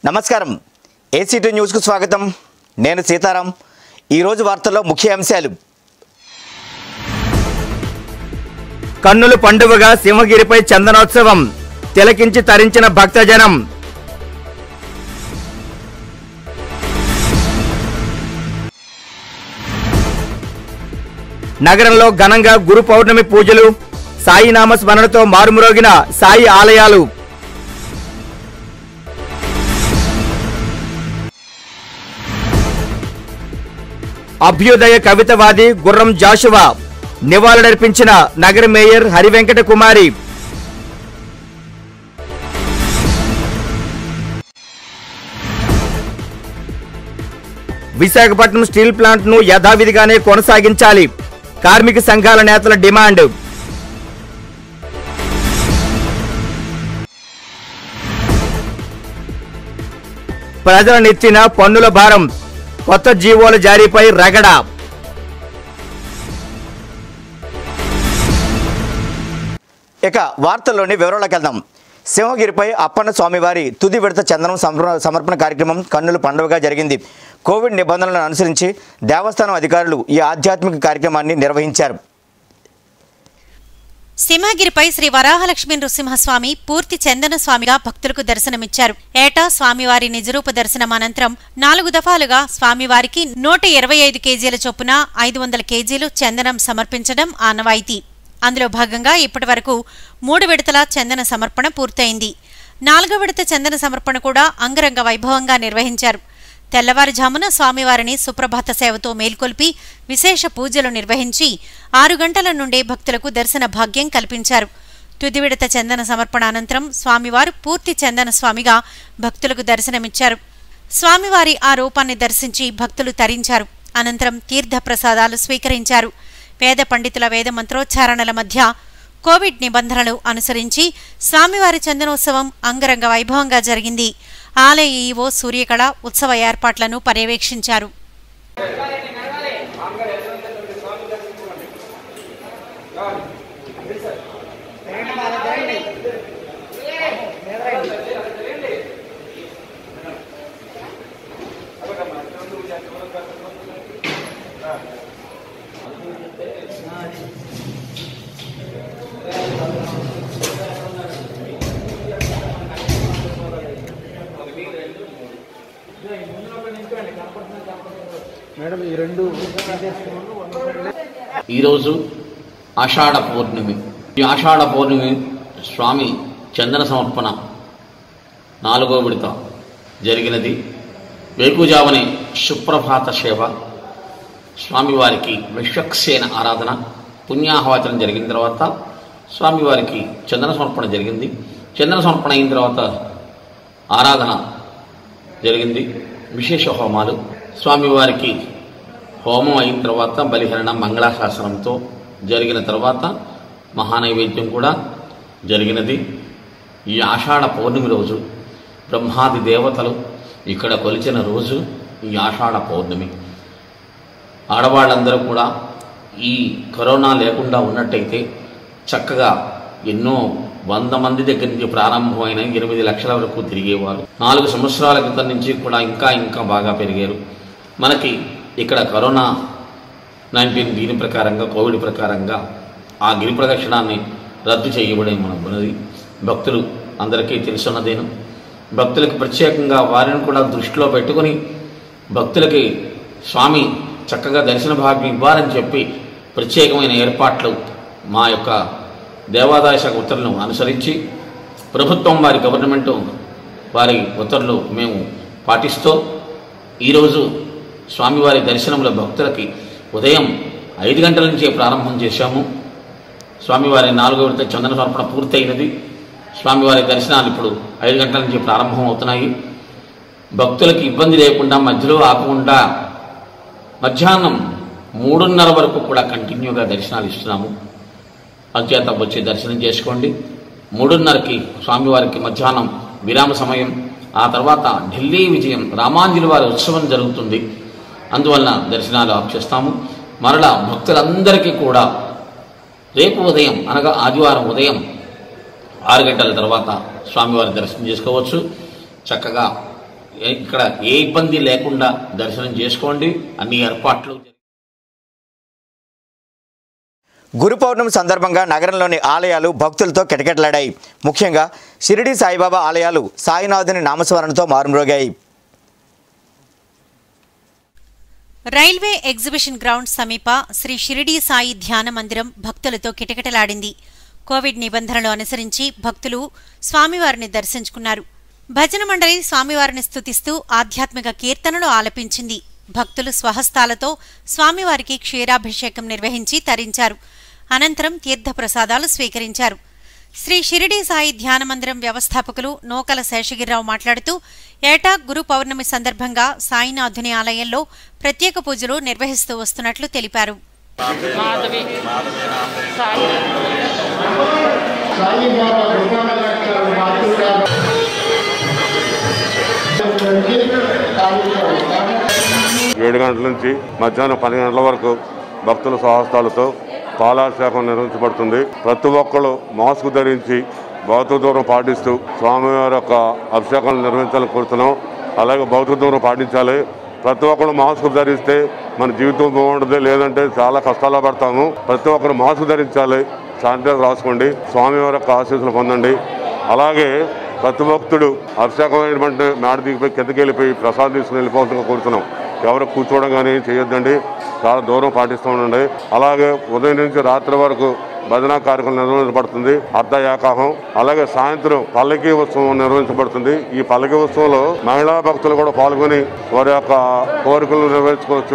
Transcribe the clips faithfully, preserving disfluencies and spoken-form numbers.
నమస్కారం ACT news కు స్వాగతం నేను సీతారాం ఈ రోజు వార్తల్లో ముఖ్య అంశాలు కన్నుల పండువగా సింహగిరిపై చందనోత్సవం తిలకించి తరించిన భక్తజనం నగరంలో ఘనంగా గురు పౌర్ణమి పూజలు సాయి నామ స్మరణతో మారుమ్రోగిన సాయి ఆలయాలు అభ్యుదయ కవితవాది గుర్రం జాషువా నివాళులర్పించిన నగర mayor Harivenkata Kumari Visakhapatnam steel plant ను యథావిధిగానే కొనసాగించాలి కార్మిక సంఘాల నేతల డిమాండ్ ప్రజల నెత్తిన పన్నుల భారం కొత్త జీవోల జారీపై రగడ ఇక వార్తల్లోని వివరాలకు వెళ్దాం. సింహగిరిపై అప్పన్న స్వామివారి తుది విడత చందనం సమర్పణ కార్యక్రమం కన్నుల పండుగగా జరిగింది. కోవిడ్ నిబంధనలను అనుసరించి దేవస్థానం అధికారులు ఈ ఆధ్యాత్మిక కార్యక్రమాన్ని నిర్వహించారు. సింహగిరిపై శ్రీ వరాహలక్ష్మీ నృసింహస్వామి పూర్తి చందన స్వామిగా భక్తులకు దర్శనమిచ్చారు. ఏటా స్వామివారి నిజరూప దర్శనం అనంతరం నాలుగు దఫాలుగా స్వామివారికి నూట ఇరవై ఐదు కేజీల చొప్పున ఐదు వందల కేజీలు చందనం సమర్పించడం ఆనవాయితీ. అందులో భాగంగా ఇప్పటి వరకు మూడు విడతల చందన సమర్పణ పూర్తయింది. నాలుగో విడత చందన సమర్పణ కూడా అంగరంగ వైభవంగా నిర్వహించారు. తెల్లవారుజామున స్వామివారిని సుప్రభాత సేవతో మేల్కొల్పి విశేష పూజలు నిర్వహించి ఆరు గంటల నుండే భక్తులకు దర్శన భాగ్యం కల్పించారు. తుది విడత చందన సమర్పణ అనంతరం స్వామివారు పూర్తి చందన స్వామిగా భక్తులకు దర్శనమిచ్చారు. స్వామివారి ఆ రూపాన్ని దర్శించి భక్తులు తరించారు. అనంతరం తీర్థ ప్రసాదాలు స్వీకరించారు. వేద పండితుల వేద మంత్రోచ్చారణల మధ్య కోవిడ్ నిబంధనలు అనుసరించి స్వామివారి చందనోత్సవం అంగరంగ వైభవంగా జరిగింది. ఆలయ ఈవో సూర్యకళ ఉత్సవ ఏర్పాట్లను పర్యవేక్షించారు. ఈరోజు ఆషాఢ పౌర్ణమి. ఈ ఆషాఢ పౌర్ణమి స్వామి చందన సమర్పణ నాలుగో విడత జరిగినది. వేకుజావనే సుప్రభాత సేవ, స్వామివారికి విశ్వక్సేన ఆరాధన, పుణ్యాహవాచనం జరిగిన తర్వాత స్వామివారికి చందన సమర్పణ జరిగింది. చందన సమర్పణ అయిన తర్వాత ఆరాధన జరిగింది. విశేష హోమాలు, స్వామివారికి హోమం అయిన తర్వాత బలిహరణ మంగళాశాసనంతో జరిగిన తర్వాత మహానైవేద్యం కూడా జరిగినది. ఈ ఆషాఢ పౌర్ణమి రోజు బ్రహ్మాది దేవతలు ఇక్కడ కొలిచిన రోజు ఈ ఆషాఢ పౌర్ణమి. ఆడవాళ్ళందరూ కూడా ఈ కరోనా లేకుండా ఉన్నట్టయితే చక్కగా ఎన్నో వంద మంది దగ్గర నుంచి ప్రారంభమైన ఎనిమిది లక్షల వరకు తిరిగేవారు. నాలుగు సంవత్సరాల క్రితం నుంచి కూడా ఇంకా ఇంకా బాగా పెరిగారు. మనకి ఇక్కడ కరోనా నైన్టీన్ దీని ప్రకారంగా కోవిడ్ ప్రకారంగా ఆ గిరి ప్రదక్షిణాన్ని రద్దు చేయబడి మనకున్నది. భక్తులు అందరికీ తెలుసున్నదేను. భక్తులకు ప్రత్యేకంగా వారిని కూడా దృష్టిలో పెట్టుకుని భక్తులకి స్వామి చక్కగా దర్శన భాగ్యం ఇవ్వాలని చెప్పి ప్రత్యేకమైన ఏర్పాట్లు మా యొక్క దేవాదాయ శాఖ ఉత్తర్వులను అనుసరించి ప్రభుత్వం వారి గవర్నమెంటు వారి ఉత్తర్వులు మేము పాటిస్తూ ఈరోజు స్వామివారి దర్శనంలో భక్తులకి ఉదయం ఐదు గంటల నుంచే ప్రారంభం చేశాము. స్వామివారి నాలుగో విడత చందన సమర్పణ పూర్తయినది. స్వామివారి దర్శనాలు ఇప్పుడు ఐదు గంటల నుంచి ప్రారంభం అవుతున్నాయి. భక్తులకి ఇబ్బంది లేకుండా మధ్యలో ఆపకుండా మధ్యాహ్నం మూడున్నర వరకు కూడా కంటిన్యూగా దర్శనాలు ఇస్తున్నాము. అంచేత వచ్చి దర్శనం చేసుకోండి. మూడున్నరకి స్వామివారికి మధ్యాహ్నం విరామ సమయం. ఆ తర్వాత ఢిల్లీ విజయం రామాంజలి వారి ఉత్సవం జరుగుతుంది. అందువలన దర్శనాలు ఆపేస్తాము. మరలా భక్తులందరికీ కూడా రేపు ఉదయం అనగా ఆదివారం ఉదయం ఆరు గంటల తర్వాత స్వామివారి దర్శనం చేసుకోవచ్చు. చక్కగా ఇక్కడ ఏ ఇబ్బంది లేకుండా దర్శనం చేసుకోండి. అన్ని ఏర్పాట్లు. గురు పౌర్ణమి సందర్భంగా నగరంలోని ఆలయాలు భక్తులతో కిటకిటలాడాయి. ముఖ్యంగా షిరిడి సాయిబాబా ఆలయాలు సాయినాథుని నామస్మరణతో మారుమ్రోగాయి. రైల్వే ఎగ్జిబిషన్ గ్రౌండ్ సమీప శ్రీ షిరిడి సాయి ధ్యాన మందిరం భక్తులతో కిటకిటలాడింది. కోవిడ్ నిబంధనలు అనుసరించి భక్తులు స్వామివారిని దర్శించుకున్నారు. భజన మండలి స్వామివారిని స్తుతిస్తూ ఆధ్యాత్మిక కీర్తనలు ఆలపించింది. భక్తులు స్వహస్తాలతో స్వామివారికి క్షీరాభిషేకం నిర్వహించి తరించారు. అనంతరం తీర్థప్రసాదాలు స్వీకరించారు. శ్రీ షిరిడి సాయి ధ్యాన మందిరం వ్యవస్థాపకులు నోకల శేషగిరిరావు మాట్లాడుతూ ఏటా గురు పౌర్ణమి సందర్భంగా సాయినాథుని ఆలయంలో ప్రత్యేక పూజలు నిర్వహిస్తూ వస్తున్నట్లు తెలిపారు. ఏడు గంటల నుంచి మధ్యాహ్నం పది గంటల వరకు భక్తుల స్వహస్తాలతో పాలాభిషేకం నిర్వహించబడుతుంది. ప్రతి ఒక్కరు మాస్క్ ధరించి భౌతిక దూరం పాటిస్తూ స్వామివారి యొక్క అభిషేకాలు నిర్వహించాలని కోరుతున్నాం. అలాగే భౌతిక దూరం పాటించాలి. ప్రతి ఒక్కరు మాస్క్ ధరిస్తే మన జీవితం బాగుంటుంది, లేదంటే చాలా కష్టాలు పడతాము. ప్రతి ఒక్కరు మాస్క్ ధరించాలి. శానిటైజర్ రాసుకోండి. స్వామివారి యొక్క ఆశీస్సులు పొందండి. అలాగే ప్రతి భక్తుడు అభిషేకం అయినటువంటి మేడ దిగిపోయి కిందకి వెళ్ళిపోయి ప్రసాదం తీసుకుని వెళ్ళిపోతుందిగా కోరుతున్నాం. ఎవరు కూర్చోవడం కానీ చేయొద్దండి. చాలా దూరం పాటిస్తూ ఉండండి. అలాగే ఉదయం నుంచి రాత్రి వరకు భజన కార్యక్రమం నిర్వహించబడుతుంది. అర్ధ ఏకాహం. అలాగే సాయంత్రం పల్లకి ఉత్సవం నిర్వహించబడుతుంది. ఈ పల్లకి ఉత్సవంలో మహిళా భక్తులు కూడా పాల్గొని వారి యొక్క కోరికలు నెరవేర్చుకోవచ్చు.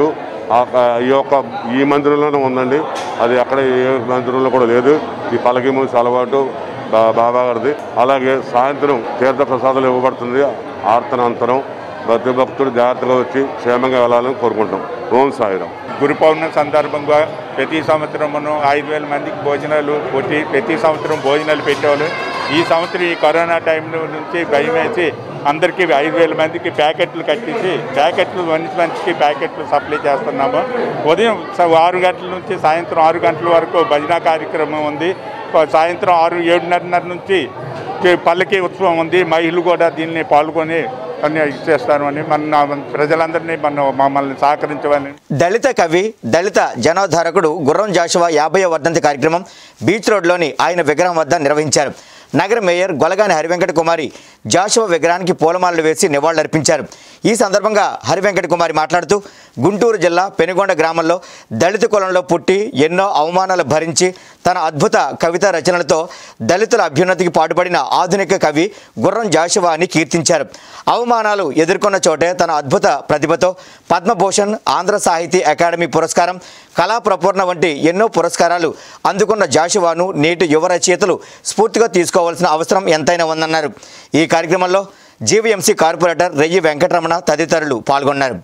ఈ యొక్క ఈ మందిరంలోనే ఉందండి. అది అక్కడ ఏ మందిరంలో కూడా లేదు. ఈ పల్లకి మూసి అలవాటు బాబా గారిది. అలాగే సాయంత్రం తీర్థ ప్రసాదాలు ఇవ్వబడుతుంది. ఆర్తనాంతరం ప్రతి భక్తుడు జాగ్రత్తగా వచ్చి క్షేమంగా వెళ్ళాలని కోరుకుంటాం. ఓం సాయిరాం. గురు పౌర్ణమి సందర్భంగా ప్రతి సంవత్సరమును ఐదు వేల మందికి భోజనాలు కొట్టి ప్రతి సంవత్సరం భోజనాలు పెట్టేవాళ్ళు. ఈ సంవత్సరం ఈ కరోనా టైంలో నుంచి భయం వేసి అందరికీ ఐదు వేల మందికి ప్యాకెట్లు కట్టించి ప్యాకెట్లు మంచి మంచికి ప్యాకెట్లు సప్లై చేస్తున్నాము. ఉదయం ఆరు గంటల నుంచి సాయంత్రం ఆరు గంటల వరకు భజన కార్యక్రమం ఉంది. సాయంత్రం ఆరు ఏడున్నర నుంచి పల్లకి ఉత్సవం ఉంది. మహిళలు కూడా దీన్ని పాల్గొని అన్ని ఇచ్చేస్తాను అని మన ప్రజలందరినీ మన మమ్మల్ని సహకరించమని. దళిత కవి దళిత జనోద్ధారకుడు గుర్రం జాషువా యాభైవ వర్ధంతి కార్యక్రమం బీచ్ రోడ్లోని ఆయన విగ్రహం వద్ద నిర్వహించారు. నగర మేయర్ గొలగాని హరివెంకట కుమారి జాషువా విగ్రహానికి పూలమాలలు వేసి నివాళులర్పించారు. ఈ సందర్భంగా హరివెంకట కుమారి మాట్లాడుతూ గుంటూరు జిల్లా పెనుగొండ గ్రామంలో దళిత కులంలో పుట్టి ఎన్నో అవమానాలు భరించి తన అద్భుత కవితా రచనలతో దళితుల అభ్యున్నతికి పాటుపడిన ఆధునిక కవి గుర్రం జాషువా అని కీర్తించారు. అవమానాలు ఎదుర్కొన్న చోటే తన అద్భుత ప్రతిభతో పద్మభూషణ్, ఆంధ్ర సాహితీ అకాడమీ పురస్కారం, కళా ప్రపూర్ణ వంటి ఎన్నో పురస్కారాలు అందుకున్న జాషువాను నేటి యువ రచయితలు స్ఫూర్తిగా తీసుకోవాల్సిన అవసరం ఎంతైనా ఉందన్నారు. ఈ కార్యక్రమంలో జీవీఎంసీ కార్పొరేటర్ రెయ్యి వెంకటరమణ తదితరులు పాల్గొన్నారు.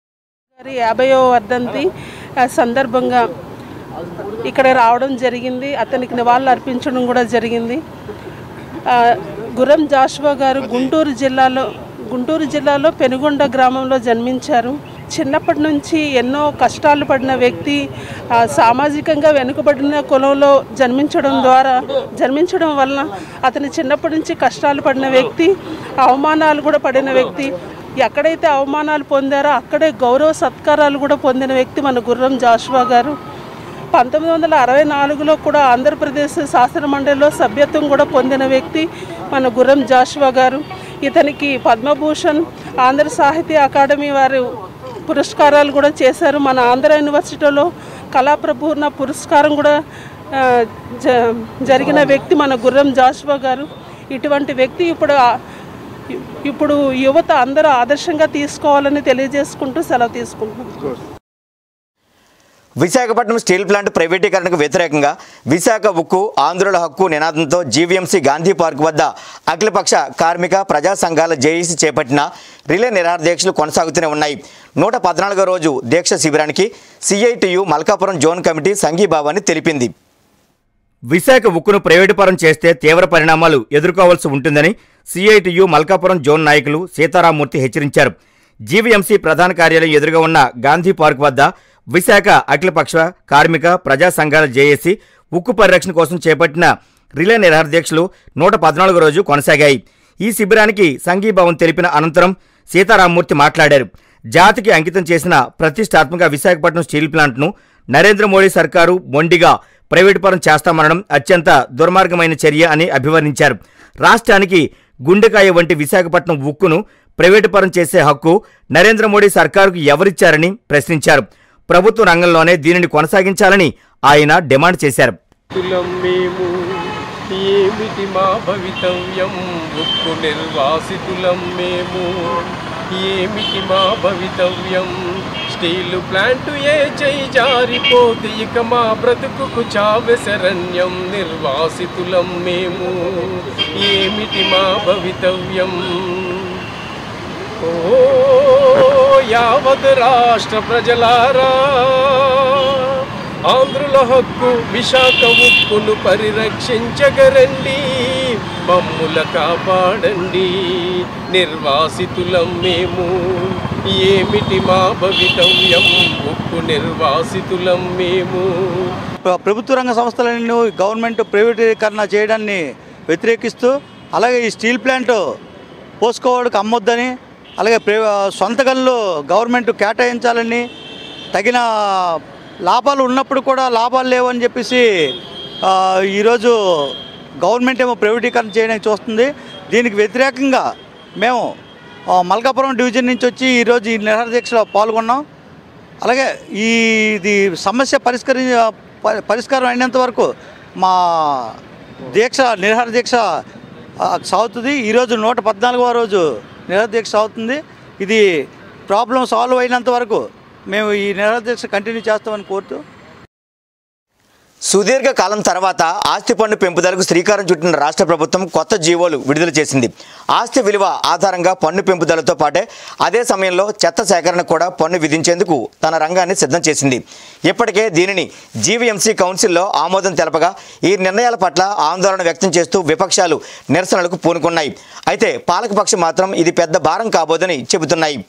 యాభైవ వర్ధంతి సందర్భంగా ఇక్కడ రావడం జరిగింది. అతనికి నివాళులు అర్పించడం కూడా జరిగింది. గుర్రం జాషువా గారు గుంటూరు జిల్లాలో గుంటూరు జిల్లాలో పెనుగొండ గ్రామంలో జన్మించారు. చిన్నప్పటి నుంచి ఎన్నో కష్టాలు పడిన వ్యక్తి, సామాజికంగా వెనుకబడిన కులంలో జన్మించడం ద్వారా జన్మించడం వలన అతను చిన్నప్పటి నుంచి కష్టాలు పడిన వ్యక్తి, అవమానాలు కూడా పడిన వ్యక్తి. ఎక్కడైతే అవమానాలు పొందారో అక్కడే గౌరవ సత్కారాలు కూడా పొందిన వ్యక్తి మన గుర్రం జాషువా గారు. పంతొమ్మిది వందల అరవై నాలుగులో కూడా ఆంధ్రప్రదేశ్ శాసన మండలిలో సభ్యత్వం కూడా పొందిన వ్యక్తి మన గుర్రం జాషువా గారు. ఇతనికి పద్మభూషణ్, ఆంధ్ర సాహితీ అకాడమీ వారు పురస్కారాలు కూడా చేశారు. మన ఆంధ్ర యూనివర్సిటీలో కళాప్రపూర్ణ పురస్కారం కూడా జరిగిన వ్యక్తి మన గుర్రం జాషువా గారు. ఇటువంటి వ్యక్తి ఇప్పుడు ఇప్పుడు యువత అందరూ ఆదర్శంగా తీసుకోవాలని తెలియజేసుకుంటూ సెలవు తీసుకుంటున్నాం. విశాఖపట్నం స్టీల్ ప్లాంట్ ప్రైవేటీకరణకు వ్యతిరేకంగా విశాఖ ఉక్కు ఆంధ్రుల హక్కు నినాదంతో జీవీఎంసీ గాంధీ పార్క్ వద్ద అఖిలపక్ష కార్మిక ప్రజా సంఘాల జేఏసీ చేపట్టిన రిలే నిరాహార దీక్షలు కొనసాగుతూనే ఉన్నాయి. నూట పద్నాలుగో రోజు దీక్ష శిబిరానికి సిఐటియు మల్కాపురం జోన్ కమిటీ సంఘీభావాన్ని తెలిపింది. విశాఖ ఉక్కును ప్రైవేటుపరం చేస్తే తీవ్ర పరిణామాలు ఎదుర్కోవాల్సి ఉంటుందని సిఐటియు మల్కాపురం జోన్ నాయకులు సీతారామూర్తి హెచ్చరించారు. జీవీఎంసీ ప్రధాన కార్యాలయం ఎదురుగా ఉన్న గాంధీ పార్క్ వద్ద విశాఖ అఖిలపక్ష కార్మిక ప్రజా సంఘాల జేఏసీ ఉక్కు పరిరక్షణ కోసం చేపట్టిన రిలే నిరాహార దీక్షలు నూట పద్నాలుగో రోజు కొనసాగాయి. ఈ శిబిరానికి సంఘీభావం తెలిపిన అనంతరం సీతారామమూర్తి మాట్లాడారు. జాతికి అంకితం చేసిన ప్రతిష్టాత్మక విశాఖపట్నం స్టీల్ ప్లాంట్ను నరేంద్ర మోడీ సర్కారు మొండిగా ప్రైవేటు పరం చేస్తామనడం అత్యంత దుర్మార్గమైన చర్య అని అభివర్ణించారు. రాష్ట్రానికి గుండెకాయ వంటి విశాఖపట్నం ఉక్కును ప్రైవేటు పరం చేసే హక్కు నరేంద్ర మోడీ సర్కారుకు ఎవరిచ్చారని ప్రశ్నించారు. ప్రభుత్వ రంగంలోనే దీనిని కొనసాగించాలని ఆయన డిమాండ్ చేశారు. ఏమిటి మా భవితవ్యం ఉక్కు నిర్వాసితులం మేము, ఏమిటి మా భవితవ్యం స్టీలు ప్లాంటు ఏ చై జారిపోతే ఇక మా బ్రతుకుకు చావె శరణ్యం నిర్వాసితులం మేము, ఏమిటి మా భవితవ్యం. ఓ యావత్ రాష్ట్ర ప్రజలారా, ఆంధ్రుల హక్కు విశాఖ ఉక్కును పరిరక్షించగరండి, మమ్ముల కాపాడండి నిర్వాసితులం మేము, ఏమిటి మా భవితవ్యం ఉక్కు నిర్వాసితులం మేము. ప్రభుత్వ రంగ సంస్థలను గవర్నమెంట్ ప్రైవేటీకరణ చేయడాన్ని వ్యతిరేకిస్తూ, అలాగే ఈ స్టీల్ ప్లాంట్ పోసుకోవడానికి అమ్మొద్దని, అలాగే సొంత గనులు గవర్నమెంట్ కేటాయించాలని, తగిన లాభాలు ఉన్నప్పుడు కూడా లాభాలు లేవని చెప్పేసి ఈరోజు గవర్నమెంట్ ఏమో ప్రైవేటీకరణ చేయడానికి చూస్తుంది. దీనికి వ్యతిరేకంగా మేము మల్కాపురం డివిజన్ నుంచి వచ్చి ఈరోజు ఈ నిరాహార దీక్షలో పాల్గొన్నాం. అలాగే ఈ ఇది సమస్య పరిష్కరి పరిష్కారం అయినంత వరకు మా దీక్ష నిరాహార దీక్ష సాగుతుంది. ఈరోజు నూట పద్నాలుగవ రోజు నిరాహార దీక్ష సాగుతుంది. ఇది ప్రాబ్లం సాల్వ్ అయినంత వరకు మేము ఈ నిరాహార దీక్ష కంటిన్యూ చేస్తామని కోరుతూ, సుదీర్ఘ కాలం తర్వాత ఆస్తి పన్ను పెంపుదలకు శ్రీకారం చుట్టిన రాష్ట్ర ప్రభుత్వం కొత్త జీవోలు విడుదల చేసింది. ఆస్తి విలువ ఆధారంగా పన్ను పెంపుదలతో పాటే అదే సమయంలో చెత్త సేకరణ కూడా పన్ను విధించేందుకు తన రంగాన్ని సిద్ధం చేసింది. ఇప్పటికే దీనిని జీవీఎంసీ కౌన్సిల్లో ఆమోదం తెలపగా ఈ నిర్ణయాల పట్ల ఆందోళన వ్యక్తం చేస్తూ విపక్షాలు నిరసనలకు పూనుకున్నాయి. అయితే పాలకపక్షం మాత్రం ఇది పెద్ద భారం కాబోదని చెబుతున్నాయి.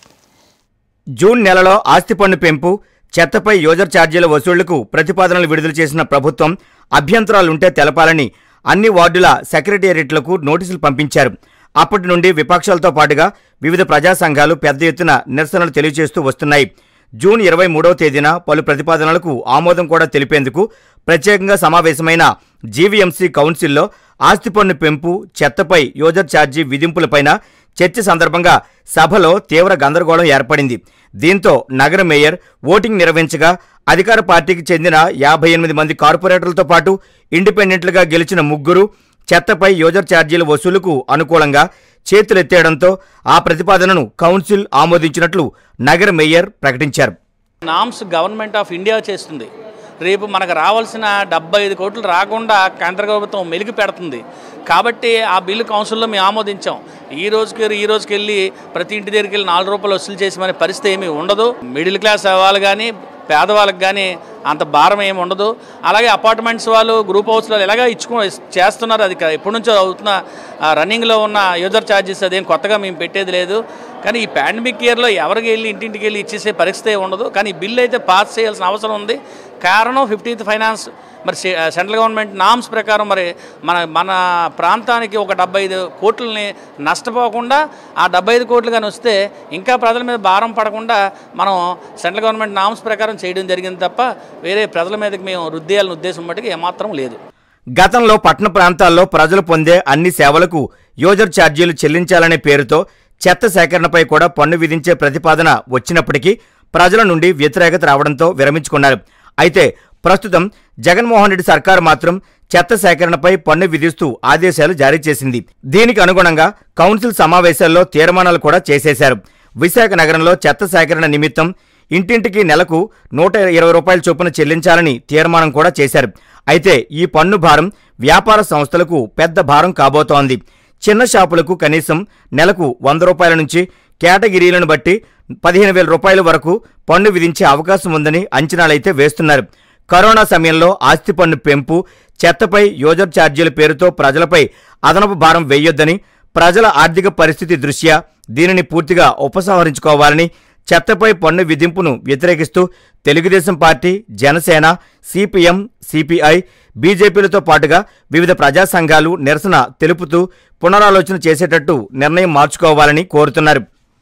జూన్ నెలలో ఆస్తి పన్ను పెంపు, చెత్తపై యూజర్ ఛార్జీల వసూళ్లకు ప్రతిపాదనలు విడుదల చేసిన ప్రభుత్వం అభ్యంతరాలుంటే తెలపాలని అన్ని వార్డుల సెక్రటేరియట్లకు నోటీసులు పంపించారు. అప్పటి నుండి విపక్షాలతో పాటుగా వివిధ ప్రజా సంఘాలు పెద్ద ఎత్తున నిరసనలు తెలియజేస్తూ వస్తున్నాయి. జూన్ ఇరవై మూడవ తేదీన పలు ప్రతిపాదనలకు ఆమోదం కూడా తెలిపేందుకు ప్రత్యేకంగా సమావేశమైన జీవీఎంసీ కౌన్సిల్లో ఆస్తి పన్ను పెంపు, చెత్తపై యూజర్ ఛార్జీ విధింపులపైన చర్చ సందర్భంగా సభలో తీవ్ర గందరగోళం ఏర్పడింది. దీంతో నగర మేయర్ ఓటింగ్ నిర్వహించగా అధికార పార్టీకి చెందిన యాభై ఎనిమిది మంది కార్పొరేటర్లతో పాటు ఇండిపెండెంట్లుగా గెలిచిన ముగ్గురు చెత్తపై యూజర్ ఛార్జీల వసూలుకు అనుకూలంగా చేతులెత్తేయడంతో ఆ ప్రతిపాదనను కౌన్సిల్ ఆమోదించినట్లు నగర మేయర్ ప్రకటించారు. నామ్స్ గవర్నమెంట్ ఆఫ్ ఇండియా చేస్తుంది. రేపు మనకు రావాల్సిన డెబ్బై ఐదు కోట్లు రాకుండా కేంద్ర ప్రభుత్వం మెలిగి పెడుతుంది. కాబట్టి ఆ బిల్లు కౌన్సిల్లో మేము ఆమోదించాం. ఈ రోజుకి ఈ రోజుకి వెళ్ళి ప్రతి ఇంటి దగ్గరికి వెళ్ళి నాలుగు రూపాయలు వసూలు చేసే పరిస్థితి ఏమీ ఉండదు. మిడిల్ క్లాస్ వాళ్ళు కానీ పేదవాళ్ళకి కానీ అంత భారం ఏమి ఉండదు. అలాగే అపార్ట్మెంట్స్ వాళ్ళు, గ్రూప్ హౌస్లో ఎలాగా ఇచ్చుకో చేస్తున్నారు. అది ఎప్పటి నుంచో అవుతున్న రన్నింగ్లో ఉన్న యూజర్ ఛార్జెస్ అదేం కొత్తగా మేము పెట్టేది లేదు. కానీ ఈ పాండమిక్ ఇయర్లో ఎవరికి వెళ్ళి ఇంటింటికి వెళ్ళి ఇచ్చేసే పరిస్థితి ఉండదు. కానీ ఈ బిల్లు అయితే పాస్ చేయాల్సిన అవసరం ఉంది. కారణం ఫిఫ్టీన్త్ ఫైనాన్స్ మరి సెంట్రల్ గవర్నమెంట్ నామ్స్ ప్రకారం మరి మన మన ప్రాంతానికి ఒక డెబ్బై ఐదు కోట్లని నష్టపోకుండా ఆ డెబ్బై ఐదు కోట్లు కానీ వస్తే ఇంకా ప్రజల మీద భారం పడకుండా మనం సెంట్రల్ గవర్నమెంట్ నామ్స్ ప్రకారం చేయడం జరిగింది తప్ప వేరే ప్రజల మీదకి మేము రుద్దేయాలని ఉద్దేశం మట్టుకు ఏమాత్రం లేదు. గతంలో పట్టణ ప్రాంతాల్లో ప్రజలు పొందే అన్ని సేవలకు యూజర్ ఛార్జీలు చెల్లించాలనే పేరుతో చెత్త సేకరణపై కూడా పన్ను విధించే ప్రతిపాదన వచ్చినప్పటికీ ప్రజల నుండి వ్యతిరేకత రావడంతో విరమించుకున్నారు. అయితే ప్రస్తుతం జగన్మోహన్ రెడ్డి సర్కారు మాత్రం చెత్త సేకరణపై పన్ను విధిస్తూ ఆదేశాలు జారీ చేసింది. దీనికి అనుగుణంగా కౌన్సిల్ సమావేశాల్లో తీర్మానాలు కూడా చేసేశారు. విశాఖ నగరంలో చెత్త సేకరణ నిమిత్తం ఇంటింటికి నెలకు నూట ఇరవై రూపాయల చొప్పున చెల్లించాలని తీర్మానం కూడా చేశారు. అయితే ఈ పన్ను భారం వ్యాపార సంస్థలకు పెద్ద భారం కాబోతోంది. చిన్న షాపులకు కనీసం నెలకు వంద రూపాయల నుంచి కేటగిరీలను బట్టి పదిహేను వేల రూపాయల వరకు పన్ను విధించే అవకాశం ఉందని అంచనాలైతే వేస్తున్నారు. కరోనా సమయంలో ఆస్తి పన్ను పెంపు, చెత్తపై యూజర్ ఛార్జీల పేరుతో ప్రజలపై అదనపు భారం వేయొద్దని, ప్రజల ఆర్థిక పరిస్థితి దృష్ట్యా దీనిని పూర్తిగా ఉపసంహరించుకోవాలని, చెత్తపై పన్ను విధింపును వ్యతిరేకిస్తూ Telugu Desam party, Janasena, CPM, CPI, బీజేపీలతో పాటుగా వివిధ ప్రజా సంఘాలు నిరసన తెలుపుతూ పునరాలోచన చేసేటట్టు నిర్ణయం మార్చుకోవాలని కోరుతున్నారు.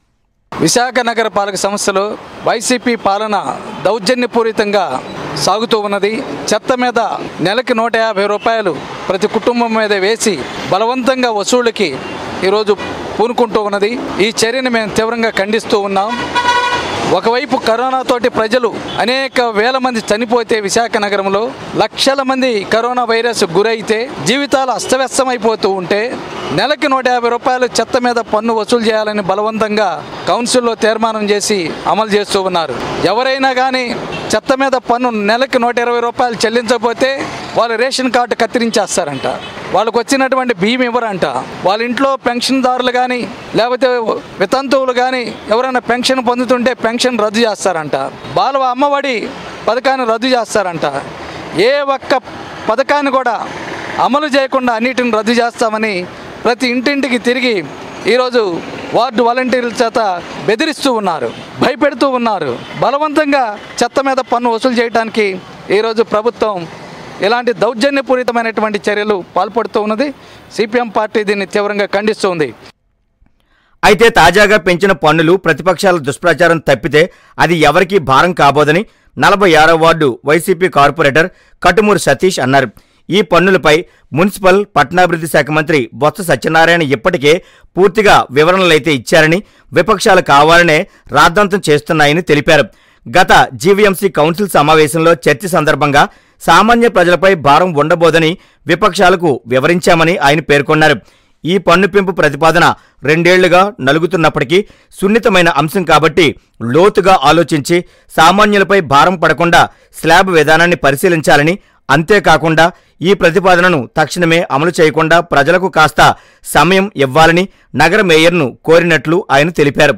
విశాఖ నగరపాలక సంస్థలో వైసీపీ పాలన దౌర్జన్యపూరితంగా సాగుతూ ఉన్నది. చెత్త మీద నెలకి నూట యాభై రూపాయలు ప్రతి కుటుంబం మీద వేసి బలవంతంగా వసూళ్ళకి ఈరోజు పూనుకుంటూ ఉన్నది. ఈ చర్యను మేము తీవ్రంగా ఖండిస్తూ ఉన్నాం. ఒకవైపు కరోనాతోటి ప్రజలు అనేక వేల మంది చనిపోతే విశాఖ నగరంలో లక్షల మంది కరోనా వైరస్ గురైతే జీవితాలు అస్తవ్యస్తమైపోతూ ఉంటే నెలకి నూట యాభై రూపాయలు చెత్త మీద పన్ను వసూలు చేయాలని బలవంతంగా కౌన్సిల్లో తీర్మానం చేసి అమలు చేస్తూ ఉన్నారు. ఎవరైనా కానీ చెత్త మీద పన్ను నెలకి నూట ఇరవై రూపాయలు చెల్లించకపోతే వాళ్ళు రేషన్ కార్డు కత్తిరించేస్తారంట. వాళ్ళకు వచ్చినటువంటి బియ్యం ఇవ్వరంట. వాళ్ళ ఇంట్లో పెన్షన్దారులు కానీ లేకపోతే వితంతువులు కానీ ఎవరైనా పెన్షన్ పొందుతుంటే పెన్షన్ రద్దు చేస్తారంట. బాల అమ్మఒడి పథకాన్ని రద్దు చేస్తారంట. ఏ ఒక్క పథకాన్ని కూడా అమలు చేయకుండా అన్నిటిని రద్దు చేస్తామని ప్రతి ఇంటింటికి తిరిగి ఈరోజు వార్డు వాలంటీర్ల చేత బెదిరిస్తూ ఉన్నారు, భయపెడుతూ ఉన్నారు. బలవంతంగా చెత్త మీద పన్ను వసూలు చేయడానికి ఈరోజు ప్రభుత్వం ఇలాంటి దౌర్జన్యపూరితమైనటువంటి చర్యలు పాల్పడుతూ ఉన్నది. సిపిఎం పార్టీ దీన్ని తీవ్రంగా ఖండిస్తోంది. అయితే తాజాగా పెంచిన పన్నులు ప్రతిపక్షాల దుష్ప్రచారం తప్పితే అది ఎవరికీ భారం కాబోదని నలభై ఆరో ward YCP corporator Katumuri Satish అన్నారు. ఈ పన్నులపై మున్సిపల్ పట్టణాభివృద్ధి శాఖ మంత్రి బొత్స సత్యనారాయణ ఇప్పటికే పూర్తిగా వివరణలైతే ఇచ్చారని, విపక్షాలు కావాలనే రాద్ధాంతం చేస్తున్నాయని తెలిపారు. గత జీవీఎంసీ కౌన్సిల్ సమావేశంలో చర్చ సందర్భంగా సామాన్య ప్రజలపై భారం ఉండబోదని విపక్షాలకు వివరించామని ఆయన పేర్కొన్నారు. ఈ పన్ను పెంపు ప్రతిపాదన రెండేళ్లుగా నలుగుతున్నప్పటికీ సున్నితమైన అంశం కాబట్టి లోతుగా ఆలోచించి సామాన్యులపై భారం పడకుండా స్లాబ్ విధానాన్ని పరిశీలించాలని, అంతేకాకుండా ఈ ప్రతిపాదనను తక్షణమే అమలు చేయకుండా ప్రజలకు కాస్త సమయం ఇవ్వాలని నగర మేయర్ను కోరినట్లు ఆయన తెలిపారు.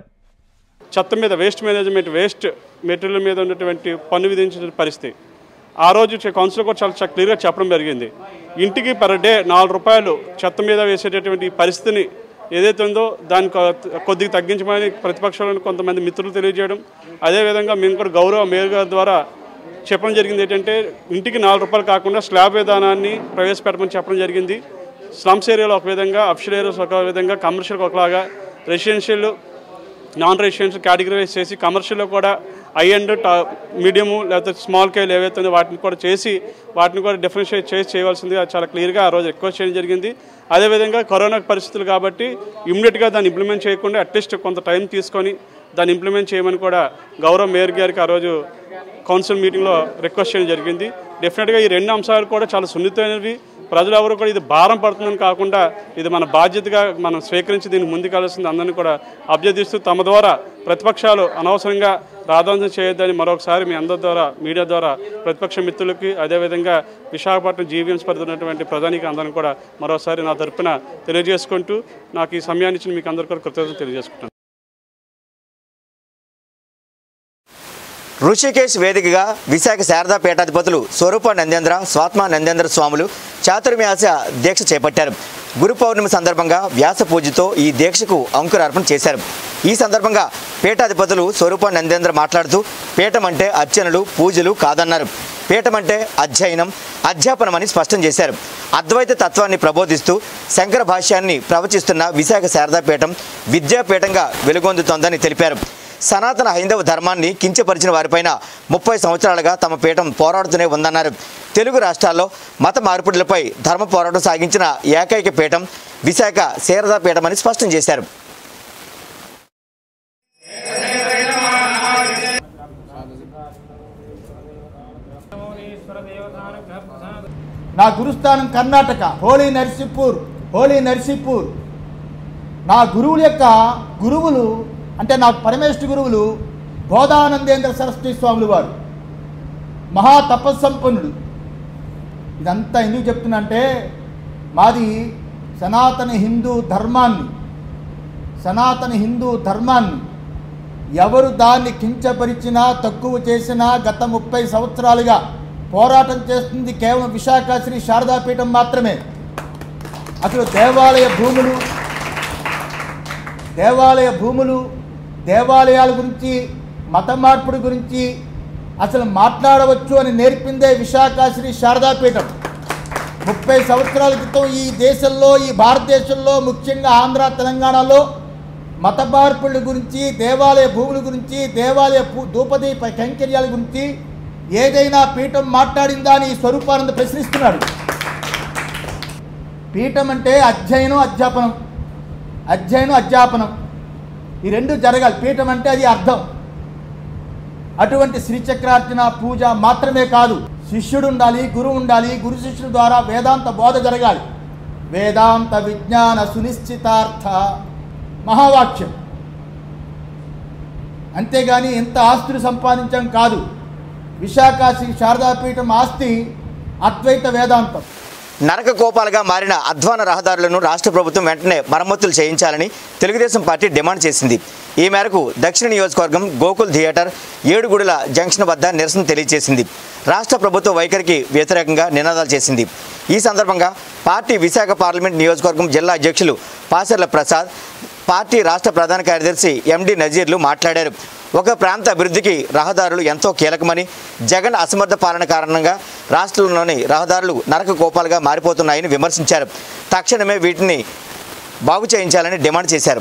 చెత్త మీద వేస్ట్ మేనేజ్మెంట్ వేస్ట్ మెటీరియల్ మీద ఉన్నటువంటి పన్ను విధించిన పరిస్థితి ఆ రోజు కౌన్సిల్ కూడా చాలా చాలా క్లియర్గా చెప్పడం జరిగింది. ఇంటికి పర్ డే నాలుగు రూపాయలు చెత్త మీద వేసేటటువంటి పరిస్థితిని ఏదైతే ఉందో దాన్ని కొద్దిగా తగ్గించమని ప్రతిపక్షాలను కొంతమంది మిత్రులు తెలియజేయడం, అదేవిధంగా మేము కూడా గౌరవ మేయర్ గారి ద్వారా చెప్పడం జరిగింది. ఏంటంటే ఇంటికి నాలుగు రూపాయలు కాకుండా స్లాబ్ విధానాన్ని ప్రవేశపెట్టమని చెప్పడం జరిగింది. స్లమ్స్ ఏరియాలో ఒక విధంగా, అఫిషియల్ ఏరియాస్ ఒక విధంగా, కమర్షియల్ ఒకలాగా, రెసిడెన్షియల్ నాన్ రెసిడెన్షియల్ కేటగిరైజ్ చేసి కమర్షియల్లో కూడా హై అండ్ టా మీడియము లేకపోతే స్మాల్ స్కేల్ ఏవైతే ఉందో వాటిని కూడా చేసి వాటిని కూడా డిఫరెన్షియేట్ చేసి చేయవలసిందిగా చాలా క్లియర్గా ఆ రోజు రిక్వెస్ట్ చేయడం జరిగింది. అదేవిధంగా కరోనా పరిస్థితులు కాబట్టి ఇమ్మీడియట్గా దాన్ని ఇంప్లిమెంట్ చేయకుండా అట్లీస్ట్ కొంత టైం తీసుకొని దాన్ని ఇంప్లిమెంట్ చేయమని కూడా గౌరవ మేయర్ గారికి ఆ రోజు కౌన్సిల్ మీటింగ్లో రిక్వెస్ట్ చేయడం జరిగింది. డెఫినెట్గా ఈ రెండు అంశాలు కూడా చాలా సున్నితమైనవి. ప్రజలు ఎవరు కూడా ఇది భారం పడుతుందని కాకుండా ఇది మన బాధ్యతగా మనం స్వీకరించి దీన్ని ముందుకెళ్లాల్సింది అందరినీ కూడా అభ్యర్థిస్తూ తమ ద్వారా ప్రతిపక్షాలు అనవసరంగా రాద్ధాంతం చేయొద్దని మరొకసారి మీ అందరి ద్వారా మీడియా ద్వారా ప్రతిపక్ష మిత్రులకి అదేవిధంగా విశాఖపట్నం జీవీఎంసీ పరిధి ఉన్నటువంటి ప్రధానికి అందరిని కూడా మరోసారి నా తరపున తెలియజేసుకుంటూ నాకు ఈ సమయాన్ని ఇచ్చిన మీకు అందరికీ కూడా కృతజ్ఞతలు తెలియజేసుకుంటాను. ఋషికేశ్ వేదికగా విశాఖ శారదా పీఠాధిపతులు స్వరూప నందేంద్ర, స్వాత్మ నందేంద్ర స్వాములు చాతుర్మాస దీక్ష చేపట్టారు. గురు పౌర్ణమి సందర్భంగా వ్యాస పూజతో ఈ దీక్షకు అంకురార్పణ చేశారు. ఈ సందర్భంగా పీఠాధిపతులు స్వరూప నందేంద్ర మాట్లాడుతూ పీఠం అంటే అర్చనలు, పూజలు కాదన్నారు. పీఠం అంటే అధ్యయనం, అధ్యాపనమని స్పష్టం చేశారు. అద్వైత తత్వాన్ని ప్రబోధిస్తూ శంకర భాష్యాన్ని ప్రవచిస్తున్న విశాఖ శారదా పీఠం విద్యాపీఠంగా వెలుగొందుతోందని తెలిపారు. సనాతన హైందవ ధర్మాన్ని కించపరిచిన వారిపైన ముప్పై సంవత్సరాలుగా తమ పీఠం పోరాడుతూనే ఉందన్నారు. తెలుగు రాష్ట్రాల్లో మత మార్పిడులపై ధర్మ పోరాటం సాగించిన ఏకైక పీఠం విశాఖ శారదా పీఠమని స్పష్టం చేశారు. నా గురుస్థానం కర్ణాటక, హోలీ నర్సీపూర్. హోలీ నర్సీపూర్ నా గురువుల యొక్క గురువులు అంటే నాకు పరమేశ్వర గురువులు బోధానందేంద్ర సరస్వతి స్వాములు వారు, మహా తపస్సంపన్నుడు. ఇదంతా ఎందుకు చెప్తున్నా అంటే మాది సనాతన హిందూ ధర్మాన్ని సనాతన హిందూ ధర్మాన్ని ఎవరు దాన్ని కించపరిచినా తక్కువ చేసినా గత ముప్పై సంవత్సరాలుగా పోరాటం చేస్తుంది కేవలం విశాఖ శ్రీ శారదాపీఠం మాత్రమే. అసలు దేవాలయ భూములు దేవాలయ భూములు దేవాలయాల గురించి, మత మార్పుడి గురించి అసలు మాట్లాడవచ్చు అని నేర్పిందే విశాఖ శ్రీ శారదాపీఠం. ముప్పై సంవత్సరాల క్రితం ఈ దేశంలో, ఈ భారతదేశంలో, ముఖ్యంగా ఆంధ్ర తెలంగాణలో మత మార్పుల గురించి, దేవాలయ భూముల గురించి, దేవాలయ ధూపదీప కైంకర్యాల గురించి ఏదైనా పీఠం మాట్లాడిందా అని స్వరూపానంద ప్రశ్నిస్తున్నాడు. పీఠం అంటే అధ్యయనం, అధ్యాపనం, అధ్యయనం అధ్యాపనం ఈ రెండు జరగాలి. పీఠం అంటే అది అర్థం. అటువంటి శ్రీచక్రార్చన పూజ మాత్రమే కాదు, శిష్యుడు ఉండాలి, గురువు ఉండాలి. గురు శిష్యుల ద్వారా వేదాంత బోధ జరగాలి. వేదాంత విజ్ఞాన సునిశ్చితార్థ మహావాక్యం. అంతేగాని ఎంత ఆస్తులు సంపాదించడం కాదు. విశాఖ శ్రీ శారదాపీఠం ఆస్తి అద్వైత వేదాంతం. నరక కోపాలుగా మారిన అధ్వాన రహదారులను రాష్ట్ర ప్రభుత్వం వెంటనే మరమ్మతులు చేయించాలని తెలుగుదేశం పార్టీ డిమాండ్ చేసింది. ఈ మేరకు దక్షిణ నియోజకవర్గం గోకుల్ థియేటర్ ఏడుగుడుల జంక్షన్ వద్ద నిరసన తెలియజేసింది. రాష్ట్ర ప్రభుత్వ వైఖరికి వ్యతిరేకంగా నినాదాలు చేసింది. ఈ సందర్భంగా పార్టీ విశాఖ పార్లమెంట్ నియోజకవర్గం జిల్లా అధ్యక్షులు పాసర్ల ప్రసాద్, పార్టీ రాష్ట్ర ప్రధాన కార్యదర్శి ఎండి నజీర్లు మాట్లాడారు. ఒక ప్రాంత అభివృద్ధికి రహదారులు ఎంతో కీలకమని, జగన్ అసమర్థ పాలన కారణంగా రాష్ట్రంలోని రహదారులు నరక కోపాలుగా మారిపోతున్నాయని విమర్శించారు. తక్షణమే వీటిని బాగు చేయించాలని డిమాండ్ చేశారు.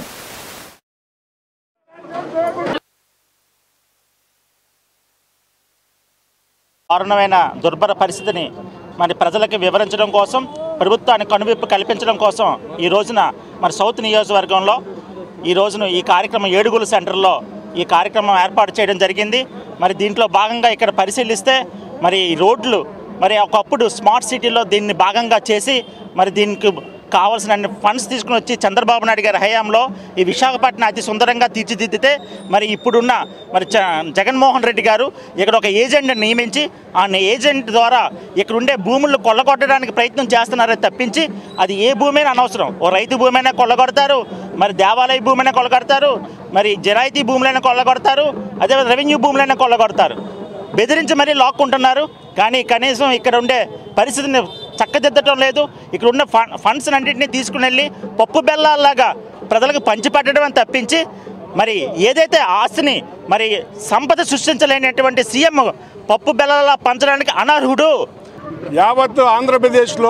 దారుణమైన దుర్భర పరిస్థితిని మరి ప్రజలకు వివరించడం కోసం, ప్రభుత్వానికి కనువిప్పు కల్పించడం కోసం ఈ రోజున మరి సౌత్ నియోజకవర్గంలో ఈ రోజున ఈ కార్యక్రమం ఏడుగుల సెంటర్లో ఈ కార్యక్రమం ఏర్పాటు చేయడం జరిగింది. మరి దీంట్లో భాగంగా ఇక్కడ పరిశీలిస్తే మరి ఈ రోడ్లు మరి ఒకప్పుడు స్మార్ట్ సిటీలో దీన్ని భాగంగా చేసి మరి దీనికి కావాల్సిన ఫండ్స్ తీసుకుని వచ్చి చంద్రబాబు నాయుడు గారి హయాంలో ఈ విశాఖపట్నం అతి సుందరంగా తీర్చిదిద్దితే మరి ఇప్పుడున్న మరి జగన్మోహన్ రెడ్డి గారు ఇక్కడ ఒక ఏజెంట్ని నియమించి ఆ ఏజెంట్ ద్వారా ఇక్కడ ఉండే భూములను కొల్లగొట్టడానికి ప్రయత్నం చేస్తున్నారే తప్పించి అది ఏ భూమైనా అనవసరం. ఓ రైతు భూమైనా కొల్లగొడతారు, మరి దేవాలయ భూమైనా కొల్లగొడతారు, మరి జరాయితీ భూములైనా కొల్లగొడతారు, అదే రెవెన్యూ భూములైనా కొల్లగొడతారు. బెదిరించి మరీ లాక్కుంటున్నారు. కానీ కనీసం ఇక్కడ ఉండే పరిస్థితిని చక్కదిద్దటం లేదు. ఇక్కడ ఉన్న ఫండ్స్ అన్నింటినీ తీసుకుని వెళ్ళి పప్పు బెల్లాల్లాగా ప్రజలకు పంచిపెట్టడం తప్పించి మరి ఏదైతే ఆస్తిని మరి సంపద సృష్టించలేనటువంటి సీఎం పప్పు బెల్లాల పంచడానికి అనర్హుడు. యావత్తు ఆంధ్రప్రదేశ్లో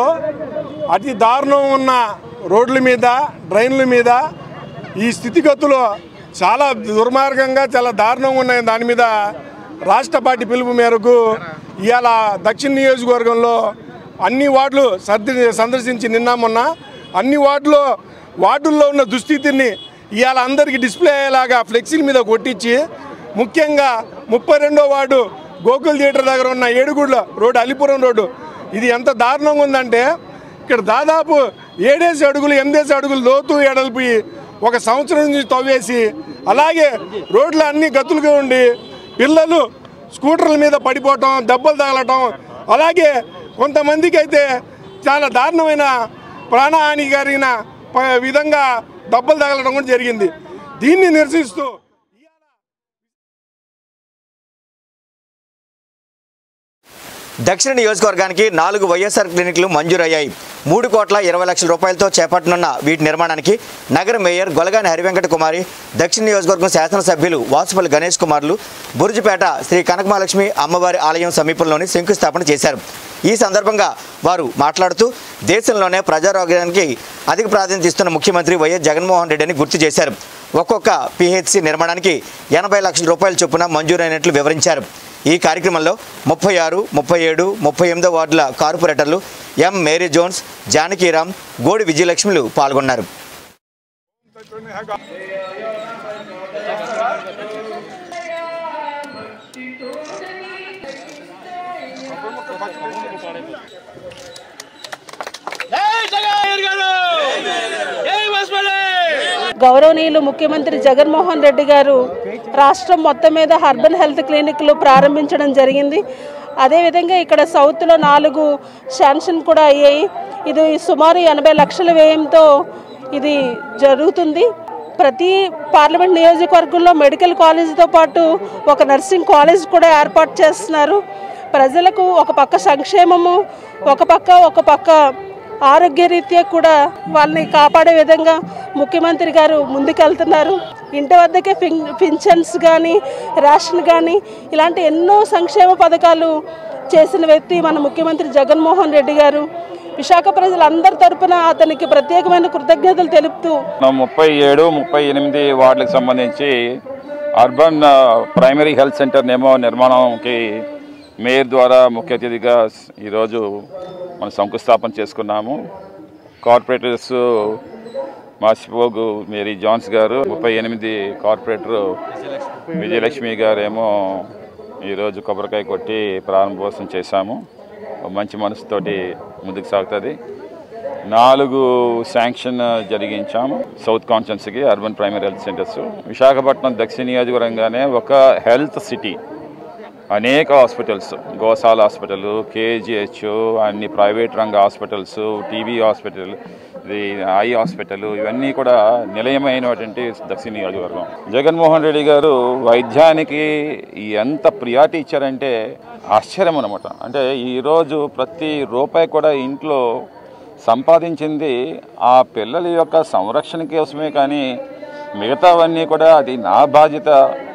అతి దారుణం ఉన్న రోడ్ల మీద, డ్రైన్ల మీద ఈ స్థితిగతులు చాలా దుర్మార్గంగా చాలా దారుణంగా ఉన్నాయి. దాని మీద రాష్ట్ర పార్టీ పిలుపు మేరకు ఇవాళ దక్షిణ నియోజకవర్గంలో అన్ని వార్డులు సర్ది సందర్శించి నిన్న మొన్న అన్ని వార్డులో వార్డుల్లో ఉన్న దుస్థితిని ఇవాళ అందరికీ డిస్ప్లే అయ్యేలాగా ఫ్లెక్సీల మీద కొట్టించి, ముఖ్యంగా ముప్పై రెండో వార్డు గోకుల్ థియేటర్ దగ్గర ఉన్న ఏడుగుడ్ల రోడ్డు, అలిపురం రోడ్డు, ఇది ఎంత దారుణంగా ఉందంటే ఇక్కడ దాదాపు ఏడేసి అడుగులు ఎనిమిదేసి అడుగులు లోతు ఎడల్పి ఒక సంవత్సరం నుంచి తవ్వేసి, అలాగే రోడ్లు అన్నీ గతులుగా ఉండి పిల్లలు స్కూటర్ల మీద పడిపోవటం, దెబ్బలు తగలటం, అలాగే కొంతమందికి అయితే చాలా దారుణమైన ప్రాణహాని కలిగిన విధంగా దెబ్బలు తగలటం కూడా జరిగింది. దీన్ని నిరసిస్తూ దక్షిణ నియోజకవర్గానికి నాలుగు వైఎస్ఆర్ క్లినిక్లు మంజూరయ్యాయి. మూడు కోట్ల ఇరవై లక్షల రూపాయలతో చేపట్టనున్న వీటి నిర్మాణానికి నగర మేయర్ గొలగాని హరివెంకట కుమారి, దక్షిణ నియోజకవర్గం శాసనసభ్యులు వాసుపల్లి గణేష్ కుమార్లు బురుజుపేట శ్రీ కనకమహాలక్ష్మి అమ్మవారి ఆలయం సమీపంలోని శంకుస్థాపన చేశారు. ఈ సందర్భంగా వారు మాట్లాడుతూ దేశంలోనే ప్రజారోగ్యానికి అధిక ప్రాధాన్యత ఇస్తున్న ముఖ్యమంత్రి వైఎస్ జగన్మోహన్ రెడ్డి అని గుర్తు చేశారు. ఒక్కొక్క పిహెచ్సి నిర్మాణానికి ఎనభై లక్షల రూపాయల చొప్పున మంజూరైనట్లు వివరించారు. ఈ కార్యక్రమంలో ముప్పై ఆరు, ముప్పై ఏడు, ముప్పై ఎనిమిదో వార్డుల కార్పొరేటర్లు M Mary Jones, Janakiram, Godi విజయలక్ష్మిలు పాల్గొన్నారు. గౌరవనీయులు ముఖ్యమంత్రి జగన్మోహన్ రెడ్డి గారు రాష్ట్రం మొత్తం మీద అర్బన్ హెల్త్ క్లినిక్లు ప్రారంభించడం జరిగింది. అదేవిధంగా ఇక్కడ సౌత్లో నాలుగు శాంక్షన్ కూడా అయ్యాయి. ఇది సుమారు ఎనభై లక్షల వ్యయంతో ఇది జరుగుతుంది. ప్రతి పార్లమెంట్ నియోజకవర్గంలో మెడికల్ కాలేజీతో పాటు ఒక నర్సింగ్ కాలేజ్ కూడా ఏర్పాటు చేస్తున్నారు. ప్రజలకు ఒక పక్క సంక్షేమము, ఒక పక్క ఒక పక్క ఆరోగ్యరీత్యా కూడా వాళ్ళని కాపాడే విధంగా ముఖ్యమంత్రి గారు ముందుకెళ్తున్నారు. ఇంటి వద్దకే పింఛన్స్ కానీ, రేషన్ కానీ ఇలాంటి ఎన్నో సంక్షేమ పథకాలు చేసిన వ్యక్తి మన ముఖ్యమంత్రి జగన్మోహన్ రెడ్డి గారు. విశాఖ ప్రజలందరి తరపున అతనికి ప్రత్యేకమైన కృతజ్ఞతలు తెలుపుతూ ముప్పై ఏడు ముప్పై ఎనిమిది వార్డులకు సంబంధించి అర్బన్ ప్రైమరీ హెల్త్ సెంటర్ నేమో నిర్మాణంకి మేయర్ ద్వారా ముఖ్య అతిథిగా ఈరోజు మనం శంకుస్థాపన చేసుకున్నాము. కార్పొరేటర్స్ మాసిపోగు మేరీ జాన్స్ గారు, ముప్పై ఎనిమిది కార్పొరేటర్ విజయలక్ష్మి గారు ఏమో ఈరోజు కొబ్బరికాయ కొట్టి ప్రారంభోత్సవం చేశాము. మంచి మనసుతోటి ముందుకు సాగుతుంది. నాలుగు శాంక్షన్ జరిగించాము సౌత్ కాన్స్టిట్యున్సీకి urban primary health centres. Visakhapatnam దక్షిణ నియోజకవర్గంగానే ఒక హెల్త్ సిటీ, అనేక హాస్పిటల్స్, గోసాల హాస్పిటల్, కేజీహెచ్, అన్ని ప్రైవేట్ రంగ హాస్పిటల్స్, టీబీ హాస్పిటల్, ఇది ఐ హాస్పిటల్, ఇవన్నీ కూడా నిలయమైనటువంటి దక్షిణ నియోజకవర్గం. జగన్మోహన్ రెడ్డి గారు వైద్యానికి ఎంత ప్రియారిటీ ఇచ్చారంటే ఆశ్చర్యం అన్నమాట. అంటే ఈరోజు ప్రతి రూపాయి కూడా ఇంట్లో సంపాదించింది ఆ పిల్లల యొక్క సంరక్షణ కోసమే, కానీ మిగతావన్నీ కూడా అది నా బాధ్యత,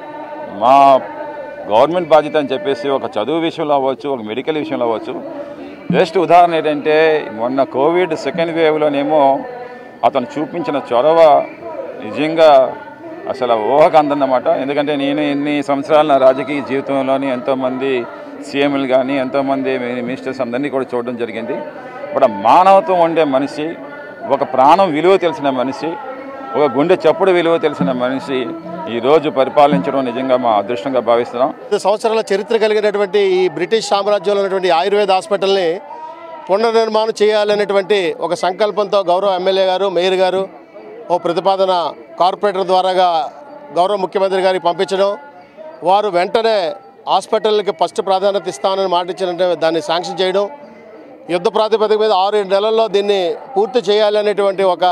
మా గవర్నమెంట్ బాధ్యత అని చెప్పేసి ఒక చదువు విషయంలో అవ్వచ్చు, ఒక మెడికల్ విషయంలో అవ్వచ్చు. జస్ట్ ఉదాహరణ ఏంటంటే మొన్న కోవిడ్ సెకండ్ వేవ్లోనేమో అతను చూపించిన చొరవ నిజంగా అసలు ఊహకు అందన్నమాట. ఎందుకంటే నేను ఎన్ని సంవత్సరాల నా రాజకీయ జీవితంలోని ఎంతోమంది సీఎంలు కానీ ఎంతోమంది మినిస్టర్స్ అందరినీ కూడా చూడడం జరిగింది. బట్ మానవత్వం ఉండే మనిషి, ఒక ప్రాణం విలువ తెలిసిన మనిషి, ఒక గుండె చప్పుడు విలువ తెలిసిన మనిషి ఈరోజు పరిపాలించడం నిజంగా మా అదృష్టంగా భావిస్తున్నాం. సంవత్సరాల చరిత్ర కలిగినటువంటి ఈ బ్రిటిష్ సామ్రాజ్యంలో ఉన్నటువంటి ఆయుర్వేద హాస్పిటల్ని పునర్నిర్మాణం చేయాలనేటువంటి ఒక సంకల్పంతో గౌరవ ఎమ్మెల్యే గారు, మేయర్ గారు ఓ ప్రతిపాదన కార్పొరేటర్ ద్వారాగా గౌరవ ముఖ్యమంత్రి గారికి పంపించడం, వారు వెంటనే హాస్పిటల్కి ఫస్ట్ ప్రాధాన్యత ఇస్తానని మాట ఇచ్చినట్టు దాన్ని శాంక్షన్ చేయడం, యుద్ధ ప్రాతిపదిక మీద ఆరు ఏడు నెలల్లో దీన్ని పూర్తి చేయాలనేటువంటి ఒక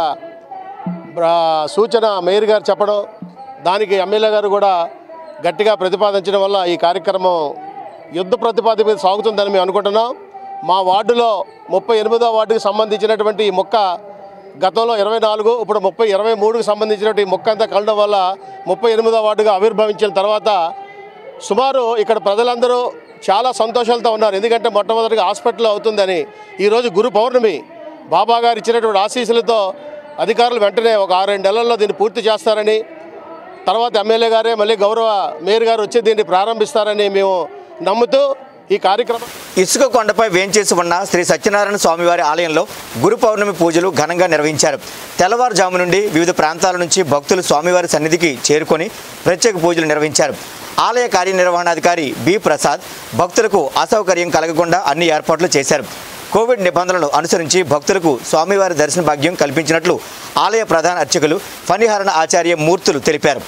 సూచన మేయర్ గారు చెప్పడం, దానికి ఎమ్మెల్యే గారు కూడా గట్టిగా ప్రతిపాదించడం వల్ల ఈ కార్యక్రమం యుద్ధ ప్రతిపాదిక మీద సాగుతుందని మేము అనుకుంటున్నాం. మా వార్డులో ముప్పై ఎనిమిదో వార్డుకి సంబంధించినటువంటి ఈ మొక్క గతంలో ఇరవై నాలుగు ఇప్పుడు ముప్పై ఇరవై మూడుకి సంబంధించినటువంటి ఈ మొక్క అంతా కలడం వల్ల ముప్పై ఎనిమిదో వార్డుగా ఆవిర్భవించిన తర్వాత సుమారు ఇక్కడ ప్రజలందరూ చాలా సంతోషాలతో ఉన్నారు. ఎందుకంటే మొట్టమొదటిగా హాస్పిటల్ అవుతుందని. ఈరోజు గురు పౌర్ణమి, బాబా గారు ఇచ్చినటువంటి ఆశీస్సులతో అధికారులు వెంటనే ఒక ఆరేడు నెలల్లో దీన్ని పూర్తి చేస్తారని, తర్వాత ఎమ్మెల్యే గారే మళ్ళీ గౌరవ మేయర్ గారు వచ్చి దీన్ని ప్రారంభిస్తారని మేము నమ్ముతూ ఈ కార్యక్రమం. ఇసుక కొండపై వేంచేసి ఉన్న శ్రీ సత్యనారాయణ స్వామివారి ఆలయంలో గురు పౌర్ణమి పూజలు ఘనంగా నిర్వహించారు. తెల్లవారుజాము నుండి వివిధ ప్రాంతాల నుంచి భక్తులు స్వామివారి సన్నిధికి చేరుకొని ప్రత్యేక పూజలు నిర్వహించారు. ఆలయ కార్యనిర్వహణాధికారి బి ప్రసాద్ భక్తులకు అసౌకర్యం కలగకుండా అన్ని ఏర్పాట్లు చేశారు. కోవిడ్ నిబంధనలను అనుసరించి భక్తులకు స్వామివారి దర్శన భాగ్యం కల్పించినట్లు ఆలయ ప్రధాన అర్చకులు ఫణిహరణ ఆచార్య మూర్తులు తెలిపారు.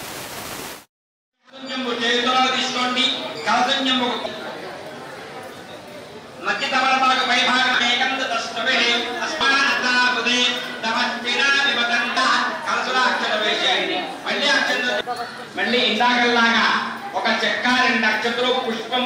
మళ్ళీ ఇందాకల్లాగా ఒక చెక్క రెండు నక్షత్రం పుష్పం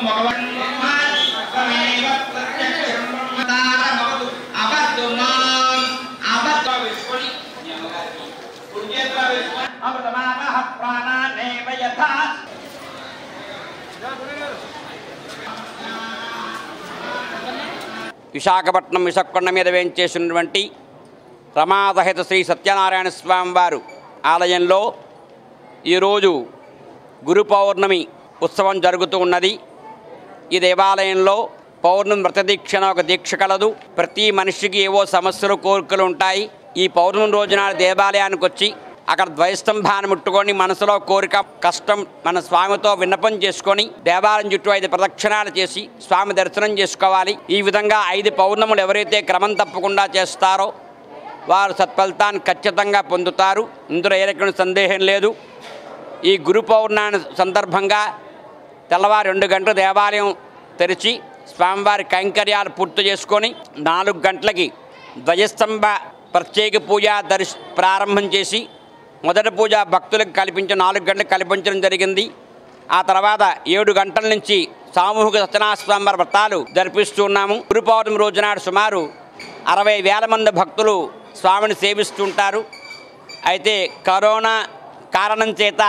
విశాఖపట్నం విశాఖకొండ మీద వేంచేసినటువంటి రమాసహిత శ్రీ సత్యనారాయణ స్వామి వారు ఆలయంలో ఈరోజు గురు పౌర్ణమి ఉత్సవం జరుగుతూ ఉన్నది. ఈ దేవాలయంలో పౌర్ణమి వ్రత దీక్ష ఒక దీక్ష కలదు. ప్రతి మనిషికి ఏవో సమస్యలు కోరికలు ఉంటాయి. ఈ పౌర్ణమి రోజున దేవాలయానికి వచ్చి అక్కడ ద్వైస్తంభాన్ని ముట్టుకొని మనసులో కోరిక కష్టం మన స్వామితో విన్నపం చేసుకొని దేవాలయం చుట్టూ ఐదు ప్రదక్షిణాలు చేసి స్వామి దర్శనం చేసుకోవాలి. ఈ విధంగా ఐదు పౌర్ణములు ఎవరైతే క్రమం తప్పకుండా చేస్తారో వారు సత్ఫలితాన్ని ఖచ్చితంగా పొందుతారు. ఇందులో ఏ రకమైన సందేహం లేదు. ఈ గురు పౌర్ణమి సందర్భంగా తెల్లవారు రెండు గంటల దేవాలయం తెరిచి స్వామివారి కైంకర్యాలు పూర్తి చేసుకొని నాలుగు గంటలకి ధ్వజస్తంభ ప్రత్యేక పూజ దర్శ ప్రారంభం చేసి మొదటి పూజ భక్తులకు కల్పించి నాలుగు గంటలకు కల్పించడం జరిగింది. ఆ తర్వాత ఏడు గంటల నుంచి సామూహిక సత్యనారాయణ స్వామి వారి వ్రతాలు జరిపిస్తున్నాము. గురు పౌర్ణమి రోజునాడు సుమారు అరవై వేల మంది భక్తులు స్వామిని సేవిస్తుంటారు. అయితే కరోనా కారణం చేత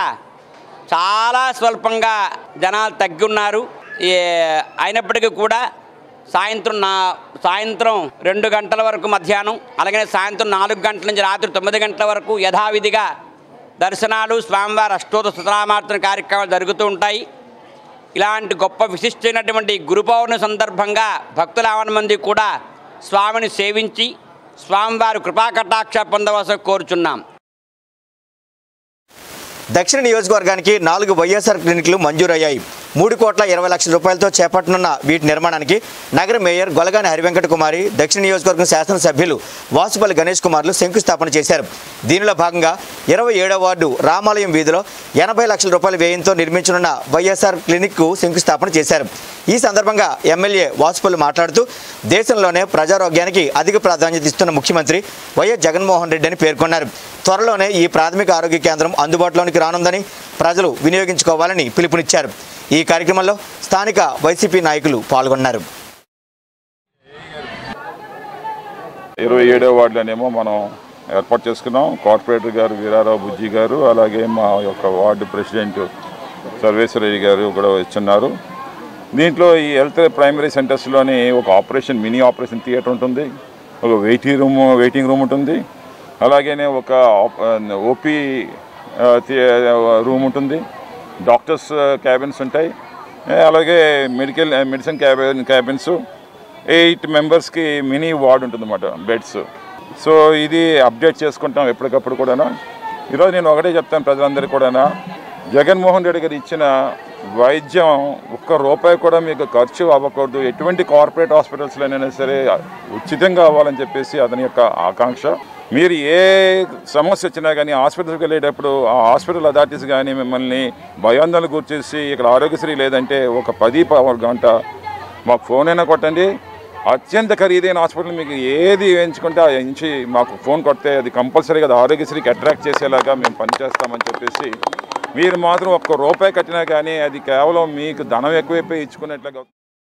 చాలా స్వల్పంగా జనాలు తగ్గి ఉన్నారు. అయినప్పటికీ కూడా సాయంత్రం నా సాయంత్రం రెండు గంటల వరకు మధ్యాహ్నం, అలాగే సాయంత్రం నాలుగు గంటల నుంచి రాత్రి తొమ్మిది గంటల వరకు యథావిధిగా దర్శనాలు, స్వామివారి అష్టోత్తర శతనామార్చన కార్యక్రమాలు జరుగుతూ ఉంటాయి. ఇలాంటి గొప్ప విశిష్టమైనటువంటి గురు పౌర్ణమి సందర్భంగా భక్తుల ఆవరణ మంది కూడా స్వామిని సేవించి స్వామివారి కృపా కటాక్ష పొందవలసి కోరుచున్నాం. దక్షిణ నియోజకవర్గానికి నాలుగు వైఎస్ఆర్ క్లినిక్లు మంజూరయ్యాయి. మూడు కోట్ల ఇరవై లక్షల రూపాయలతో చేపట్టనున్న వీటి నిర్మాణానికి నగర మేయర్ గొలగాని హరివెంకట కుమారి, దక్షిణ నియోజకవర్గం శాసనసభ్యులు వాసుపల్లి గణేష్ కుమార్లు శంకుస్థాపన చేశారు. దీనిలో భాగంగా ఇరవై ఏడవ వార్డు రామాలయం వీధిలో ఎనభై లక్షల రూపాయల వ్యయంతో నిర్మించనున్న వైఎస్ఆర్ క్లినిక్కు శంకుస్థాపన చేశారు. ఈ సందర్భంగా ఎమ్మెల్యే వాసుపల్లి మాట్లాడుతూ దేశంలోనే ప్రజారోగ్యానికి అధిక ప్రాధాన్యత ఇస్తున్న ముఖ్యమంత్రి వైఎస్ జగన్మోహన్ రెడ్డి అని పేర్కొన్నారు. త్వరలోనే ఈ ప్రాథమిక ఆరోగ్య కేంద్రం అందుబాటులోనికి రానుందని ప్రజలు వినియోగించుకోవాలని పిలుపునిచ్చారు. ఈ కార్యక్రమంలో స్థానిక వైసీపీ నాయకులు పాల్గొన్నారు. ఇరవై ఏడవ వార్డులోనేమో మనం ఏర్పాటు చేసుకున్నాం. కార్పొరేటర్ గారు వీరారావు బుజ్జి గారు, అలాగే మా యొక్క వార్డు ప్రెసిడెంట్ సర్వేశ్వరయ్య గారు కూడా ఇస్తున్నారు. దీంట్లో ఈ హెల్త్ ప్రైమరీ సెంటర్స్లోని ఒక ఆపరేషన్ మినీ ఆపరేషన్ థియేటర్ ఉంటుంది, ఒక వెయిటింగ్ రూమ్ వెయిటింగ్ రూమ్ ఉంటుంది, అలాగనే ఒక ఓపీ రూమ్ ఉంటుంది, డాక్టర్స్ క్యాబిన్స్ ఉంటాయి, అలాగే medical medicine cabin cabins eight మెంబర్స్కి మినీ వార్డ్ ఉంటుంది అన్నమాట, బెడ్స్. సో ఇది అప్డేట్ చేసుకుంటాం ఎప్పటికప్పుడు కూడా. ఈరోజు నేను ఒకటే చెప్తాను ప్రజలందరికీ కూడా, జగన్మోహన్ రెడ్డి గారు ఇచ్చిన వైద్యం ఒక్క రూపాయి కూడా మీకు ఖర్చు అవ్వకూడదు, ఎటువంటి కార్పొరేట్ హాస్పిటల్స్లోనైనా సరే ఉచితంగా అవ్వాలని చెప్పేసి అతని యొక్క ఆకాంక్ష. మీరు ఏ సమస్య వచ్చినా కానీ హాస్పిటల్కి వెళ్ళేటప్పుడు ఆ హాస్పిటల్ అథారిటీస్ కానీ మిమ్మల్ని భయాందోళన గుర్చేసి ఇక్కడ ఆరోగ్యశ్రీ లేదంటే ఒక పది గంట మాకు ఫోన్ అయినా కొట్టండి, అత్యంత ఖరీదైన హాస్పిటల్ మీకు ఏది ఎంచుకుంటే ఆ ఎంచి మాకు ఫోన్ కొడితే అది కంపల్సరీగా అది ఆరోగ్యశ్రీకి అట్రాక్ట్ చేసేలాగా మేము పనిచేస్తామని చెప్పేసి, మీరు మాత్రం ఒక్క రూపాయి కట్టినా కానీ అది కేవలం మీకు ధనం ఎక్కువైపోయి ఇచ్చుకునేట్లుగా.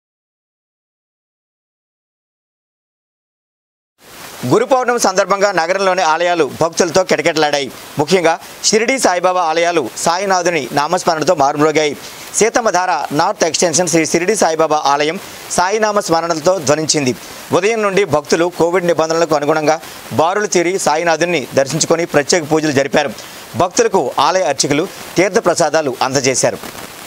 గురు పౌర్ణమి సందర్భంగా నగరంలోని ఆలయాలు భక్తులతో కిటకిటలాడాయి. ముఖ్యంగా షిరిడి సాయిబాబా ఆలయాలు సాయినాథుని నామస్మరణతో మారుమ్రోగాయి. సీతమ్మధార నార్త్ ఎక్స్టెన్షన్ శ్రీ షిరిడి సాయిబాబా ఆలయం సాయినామ స్మరణలతో ధ్వనించింది. ఉదయం నుండి భక్తులు కోవిడ్ నిబంధనలకు అనుగుణంగా బారులు తీరి సాయినాథుని దర్శించుకొని ప్రత్యేక పూజలు జరిపారు. భక్తులకు ఆలయ అర్చకులు తీర్థ ప్రసాదాలు అందజేశారు.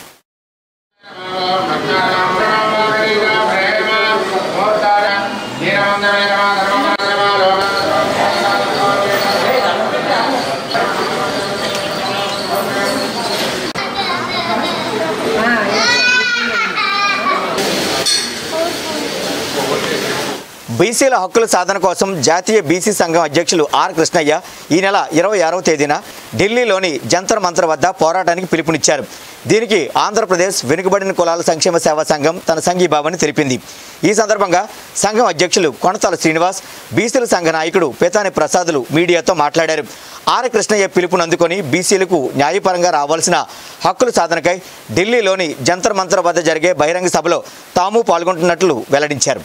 బీసీల హక్కుల సాధన కోసం జాతీయ బీసీ సంఘం అధ్యక్షులు ఆర్ కృష్ణయ్య ఈ నెల ఇరవై ఆరవ తేదీన ఢిల్లీలోని జంతర్ మంతర్ వద్ద పోరాటానికి పిలుపునిచ్చారు. దీనికి ఆంధ్రప్రదేశ్ వెనుకబడిన కులాల సంక్షేమ సేవా సంఘం తన సంఘీభావాన్ని తెలిపింది. ఈ సందర్భంగా సంఘం అధ్యక్షులు కొనతాల శ్రీనివాస్, బీసీల సంఘ నాయకుడు పేతాని ప్రసాదులు మీడియాతో మాట్లాడారు. ఆర్ కృష్ణయ్య పిలుపును అందుకొని బీసీలకు న్యాయపరంగా రావాల్సిన హక్కుల సాధనకై ఢిల్లీలోని జంతర్ మంతర్ వద్ద జరిగే బహిరంగ సభలో తాము పాల్గొంటున్నట్లు వెల్లడించారు.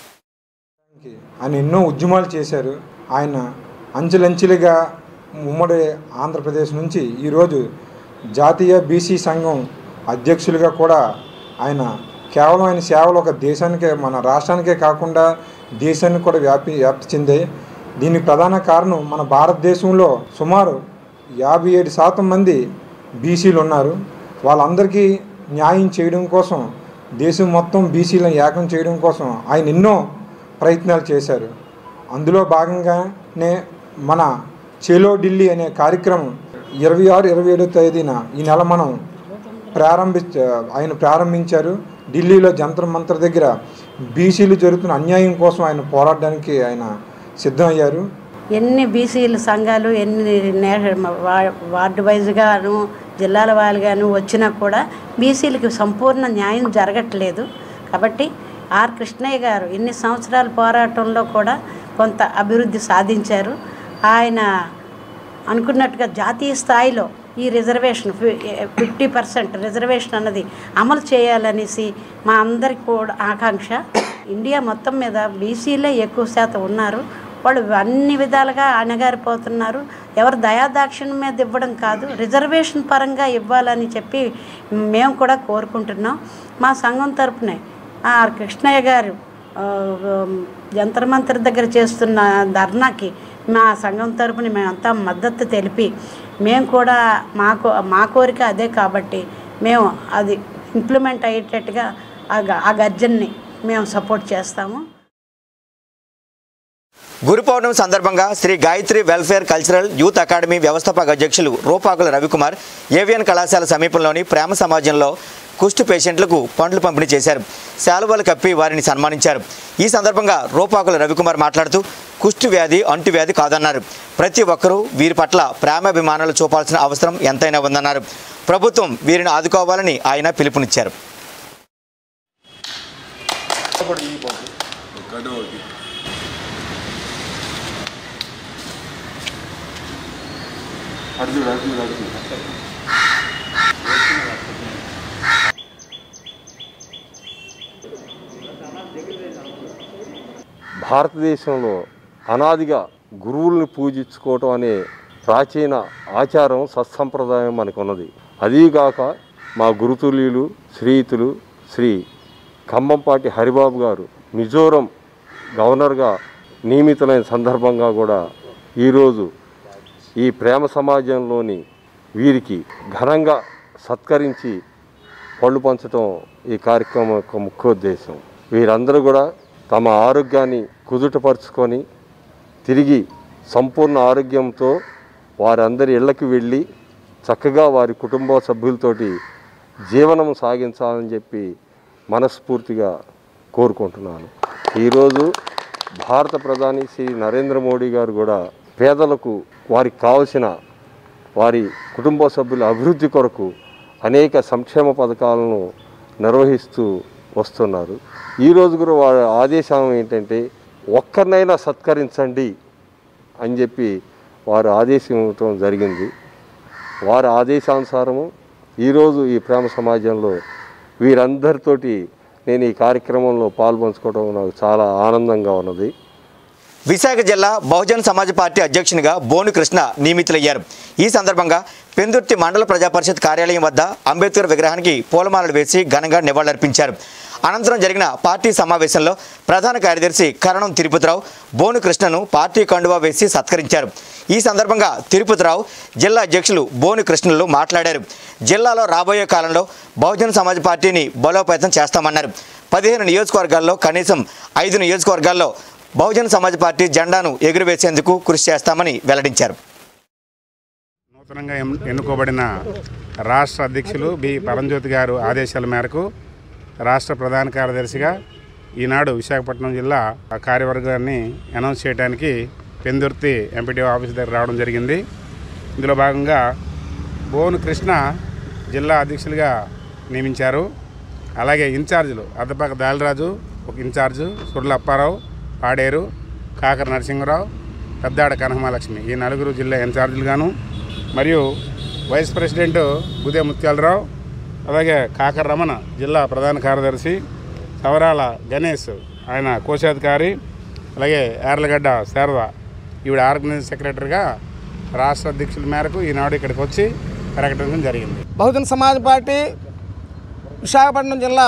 ఆయన ఎన్నో ఉద్యమాలు చేశారు. ఆయన అంచెలంచెలుగా ఉమ్మడి ఆంధ్రప్రదేశ్ నుంచి ఈరోజు జాతీయ బీసీ సంఘం అధ్యక్షులుగా కూడా ఆయన కేవలం ఆయన సేవలు ఒక దేశానికే, మన రాష్ట్రానికే కాకుండా దేశానికి కూడా వ్యాపి వ్యాప్తి చెందాయి. దీనికి ప్రధాన కారణం మన భారతదేశంలో సుమారు యాభై ఏడు శాతం మంది బీసీలు ఉన్నారు. వాళ్ళందరికీ న్యాయం చేయడం కోసం, దేశం మొత్తం బీసీలను ఏకం చేయడం కోసం ఆయన ఎన్నో ప్రయత్నాలు చేశారు. అందులో భాగంగానే మన చేలో ఢిల్లీ అనే కార్యక్రమం ఇరవై ఆరు ఇరవై ఏడో తేదీన ఈ నెల మనం ప్రారంభి ఆయన ప్రారంభించారు. ఢిల్లీలో జంతర్ మంతర్ దగ్గర బీసీలు జరుగుతున్న అన్యాయం కోసం ఆయన పోరాడడానికి ఆయన సిద్ధమయ్యారు. ఎన్ని బీసీల సంఘాలు ఎన్ని వార్డు వైజ్గాను జిల్లాల వారిగాను వచ్చినా కూడా బీసీలకి సంపూర్ణ న్యాయం జరగట్లేదు. కాబట్టి ఆర్ కృష్ణయ్య గారు ఎన్ని సంవత్సరాల పోరాటంలో కూడా కొంత అభివృద్ధి సాధించారు. ఆయన అనుకున్నట్టుగా జాతీయ స్థాయిలో ఈ రిజర్వేషన్ ఫిఫ్టీ పర్సెంట్ రిజర్వేషన్ అన్నది అమలు చేయాలనేసి మా అందరికి కూడా ఆకాంక్ష. ఇండియా మొత్తం మీద బీసీలే ఎక్కువ శాతం ఉన్నారు. వాళ్ళు అన్ని విధాలుగా అణగారిపోతున్నారు. ఎవరు దయాదాక్షిణ్యం మీద ఇవ్వడం కాదు, రిజర్వేషన్ పరంగా ఇవ్వాలని చెప్పి మేము కూడా కోరుకుంటున్నాం. మా సంఘం తరపునే ఆర్ కృష్ణయ్య గారు జంతర్ మంతర్ దగ్గర చేస్తున్న ధర్నాకి మా సంఘం తరపున మేమంతా మద్దతు తెలిపి మేము కూడా మాకు మా కోరిక అదే కాబట్టి మేము అది ఇంప్లిమెంట్ అయ్యేటట్టుగా ఆ గర్జన్ని మేము సపోర్ట్ చేస్తాము. గురు పౌర్ణమి సందర్భంగా Shri Gayatri welfare cultural youth academy వ్యవస్థాపక అధ్యక్షులు రూపాకుల రవికుమార్ ఏవిఎన్ కళాశాల సమీపంలోని ప్రేమ సమాజంలో కుష్టు పేషెంట్లకు పండ్లు పంపిణీ చేశారు. శాలువాలు కప్పి వారిని సన్మానించారు. ఈ సందర్భంగా రూపాకుల రవికుమార్ మాట్లాడుతూ కుష్టు వ్యాధి అంటువ్యాధి కాదన్నారు. ప్రతి ఒక్కరూ వీరి పట్ల ప్రేమాభిమానాలు చూపాల్సిన అవసరం ఎంతైనా ఉందన్నారు. ప్రభుత్వం వీరిని ఆదుకోవాలని ఆయన పిలుపునిచ్చారు. భారతదేశంలో అనాదిగా గురువుల్ని పూజించుకోవటం అనే ప్రాచీన ఆచారం సత్సంప్రదాయం మనకు ఉన్నది. అదీగాక మా గురుతుల్యులు శ్రీయుతులు శ్రీ ఖమ్మంపాటి హరిబాబు గారు మిజోరం గవర్నర్గా నియమితులైన సందర్భంగా కూడా ఈరోజు ఈ ప్రేమ సమాజంలోని వీరికి ఘనంగా సత్కరించి పళ్ళు పంచడం ఈ కార్యక్రమం యొక్క ముఖ్యోద్దేశం. వీరందరూ కూడా తమ ఆరోగ్యాన్ని కుదుటపరుచుకొని తిరిగి సంపూర్ణ ఆరోగ్యంతో వారందరి ఇళ్లకు వెళ్ళి చక్కగా వారి కుటుంబ సభ్యులతోటి జీవనం సాగించాలని చెప్పి మనస్ఫూర్తిగా కోరుకుంటున్నాను. ఈరోజు భారత ప్రధాని శ్రీ నరేంద్ర మోడీ గారు కూడా పేదలకు వారికి కావలసిన వారి కుటుంబ సభ్యుల అభివృద్ధి కొరకు అనేక సంక్షేమ పథకాలను నిర్వహిస్తూ వస్తున్నారు. ఈరోజు కూడా వారి ఆదేశం ఏంటంటే ఒక్కరినైనా సత్కరించండి అని చెప్పి వారు ఆదేశం ఇవ్వటం జరిగింది. వారి ఆదేశానుసారము ఈరోజు ఈ ప్రేమ సమాజంలో వీరందరితోటి నేను ఈ కార్యక్రమంలో పాల్పంచుకోవడం నాకు చాలా ఆనందంగా ఉన్నది. విశాఖ జిల్లా బహుజన్ సమాజ్ పార్టీ అధ్యక్షునిగా బోను కృష్ణ నియమితులయ్యారు. ఈ సందర్భంగా పెందుర్తి మండల ప్రజాపరిషత్ కార్యాలయం వద్ద అంబేద్కర్ విగ్రహానికి పూలమాలలు వేసి ఘనంగా నివాళులర్పించారు. అనంతరం జరిగిన పార్టీ సమావేశంలో ప్రధాన కార్యదర్శి కరణం తిరుపతిరావు బోను కృష్ణను పార్టీ కండువా వేసి సత్కరించారు. ఈ సందర్భంగా తిరుపతిరావు జిల్లా అధ్యక్షులు బోను కృష్ణలు మాట్లాడారు. జిల్లాలో రాబోయే కాలంలో బహుజన్ సమాజ్ పార్టీని బలోపేతం చేస్తామన్నారు. పదిహేను నియోజకవర్గాల్లో కనీసం ఐదు నియోజకవర్గాల్లో బహుజన్ సమాజ్ పార్టీ జెండాను ఎగురవేసేందుకు కృషి చేస్తామని వెల్లడించారు. నూతనంగా ఎన్నుకోబడిన రాష్ట్ర అధ్యక్షులు బి పరంజ్యోతి గారు ఆదేశాల మేరకు రాష్ట్ర ప్రధాన కార్యదర్శిగా ఈనాడు విశాఖపట్నం జిల్లా కార్యవర్గాన్ని అనౌన్స్ చేయడానికి పెందుర్తి ఎంపీడీఓ ఆఫీస్ దగ్గర రావడం జరిగింది. ఇందులో భాగంగా బోను కృష్ణ జిల్లా అధ్యక్షులుగా నియమించారు. అలాగే ఇన్ఛార్జీలు అద్దపాక దాలిరాజు ఒక ఇన్ఛార్జు, సుర్ల అప్పారావు, పాడేరు, కాకర నరసింహరావు, పెద్దాడ కనకమహాలక్ష్మి ఈ నలుగురు జిల్లా ఇన్ఛార్జీలుగాను, మరియు వైస్ ప్రెసిడెంట్ గుదే ముత్యాలరావు, అలాగే కాకర రమణ జిల్లా ప్రధాన కార్యదర్శి, సవరాల గణేష్ ఆయన కోశాధికారి, అలాగే యార్లగడ్డ శారద ఈవిడ ఆర్గనైజింగ్ సెక్రటరీగా రాష్ట్ర అధ్యక్షుల మేరకు ఈనాడు ఇక్కడికి వచ్చి ప్రకటించడం జరిగింది. బహుజన్ సమాజ్ పార్టీ విశాఖపట్నం జిల్లా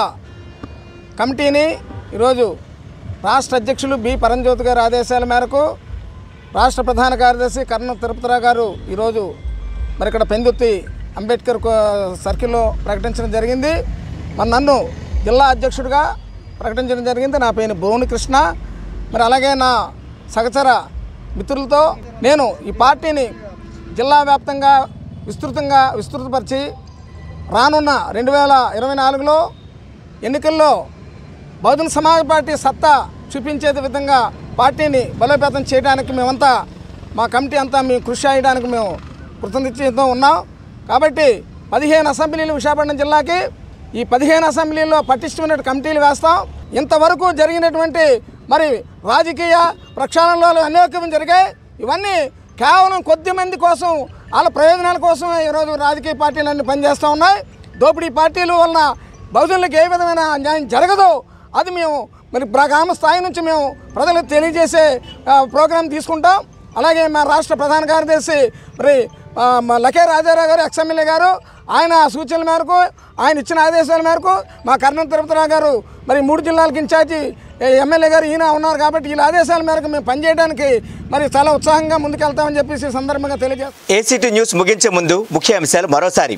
కమిటీని ఈరోజు రాష్ట్ర అధ్యక్షులు బి పరంజ్యోతి గారి ఆదేశాల మేరకు రాష్ట్ర ప్రధాన కార్యదర్శి కర్ణం తిరుపతిరావు గారు ఈరోజు మరి ఇక్కడ పెందుర్తి అంబేద్కర్ సర్కిల్లో ప్రకటించడం జరిగింది. మరి నన్ను జిల్లా అధ్యక్షుడిగా ప్రకటించడం జరిగింది. నా పేరు బోను కృష్ణ. మరి అలాగే నా సహచర మిత్రులతో నేను ఈ పార్టీని జిల్లా వ్యాప్తంగా విస్తృతంగా విస్తృతపరిచి రానున్న రెండు వేల ఇరవై నాలుగులో ఎన్నికల్లో బహుజన్ సమాజ్ పార్టీ సత్తా చూపించే విధంగా పార్టీని బలోపేతం చేయడానికి మేమంతా మా కమిటీ అంతా మేము కృషి చేయడానికి మేము కృతనిశ్చయంతో ఉన్నాం. కాబట్టి పదిహేను అసెంబ్లీలు విశాఖపట్నం జిల్లాకి ఈ పదిహేను అసెంబ్లీల్లో పటిష్టమైన కమిటీలు వేస్తాం. ఇంతవరకు జరిగినటువంటి మరి రాజకీయ ప్రక్షాళనలు అనేకం జరిగాయి. ఇవన్నీ కేవలం కొద్ది మంది కోసం వాళ్ళ ప్రయోజనాల కోసమే ఈరోజు రాజకీయ పార్టీలన్నీ పనిచేస్తూ ఉన్నాయి. దోపిడీ పార్టీల వలన బహుజనులకు ఏ విధమైన న్యాయం జరగదో అది మేము మరి గ్రామ స్థాయి నుంచి మేము ప్రజలకు తెలియజేసే ప్రోగ్రాం తీసుకుంటాం. అలాగే మా రాష్ట్ర ప్రధాన కార్యదర్శి మరి లకే రాజారావు గారు ఎక్స్ఎమ్మెల్యే గారు ఆయన సూచనల మేరకు ఆయన ఇచ్చిన ఆదేశాల మేరకు మా కర్నూలు తిరుపతిరావు గారు మరి మూడు జిల్లాలకు ఇన్ఛార్జి ఎమ్మెల్యే గారు ఈయన ఉన్నారు కాబట్టి వీళ్ళ ఆదేశాల మేరకు మేము పనిచేయడానికి మరి చాలా ఉత్సాహంగా ముందుకెళ్తామని చెప్పేసి సందర్భంగా తెలియజేస్తాం. ఏసీటీ న్యూస్ ముగించే ముందు ముఖ్య అంశాలు మరోసారి.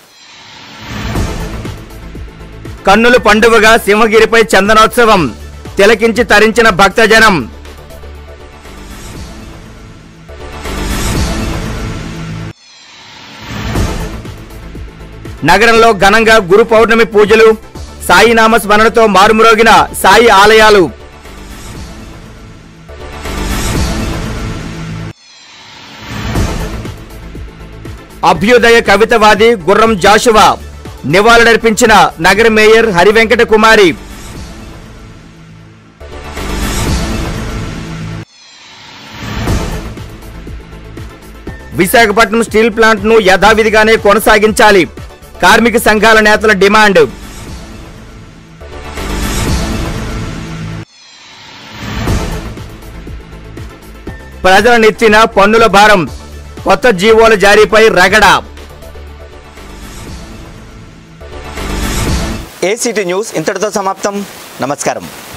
కన్నుల పండువగా సింహగిరిపై చందనోత్సవం, తిలకించి తరించిన భక్తజనం. నగరంలో ఘనంగా గురు పౌర్ణమి పూజలు, సాయినామ స్మరణతో మారుమ్రోగిన సాయి ఆలయాలు. అభ్యుదయ కవితవాది గుర్రం జాషువా నివాళులర్పించిన నగర mayor Harivenkata Kumari. Visakhapatnam steel plant ను యథావిధిగానే కొనసాగించాలి, కార్మిక సంఘాల నేతల డిమాండ్. ప్రజల నెత్తిన పన్నుల భారం, కొత్త జీవోల జారీపై రగడ. ఏసీటీ న్యూస్ ఇంతటితో సమాప్తం. నమస్కారం.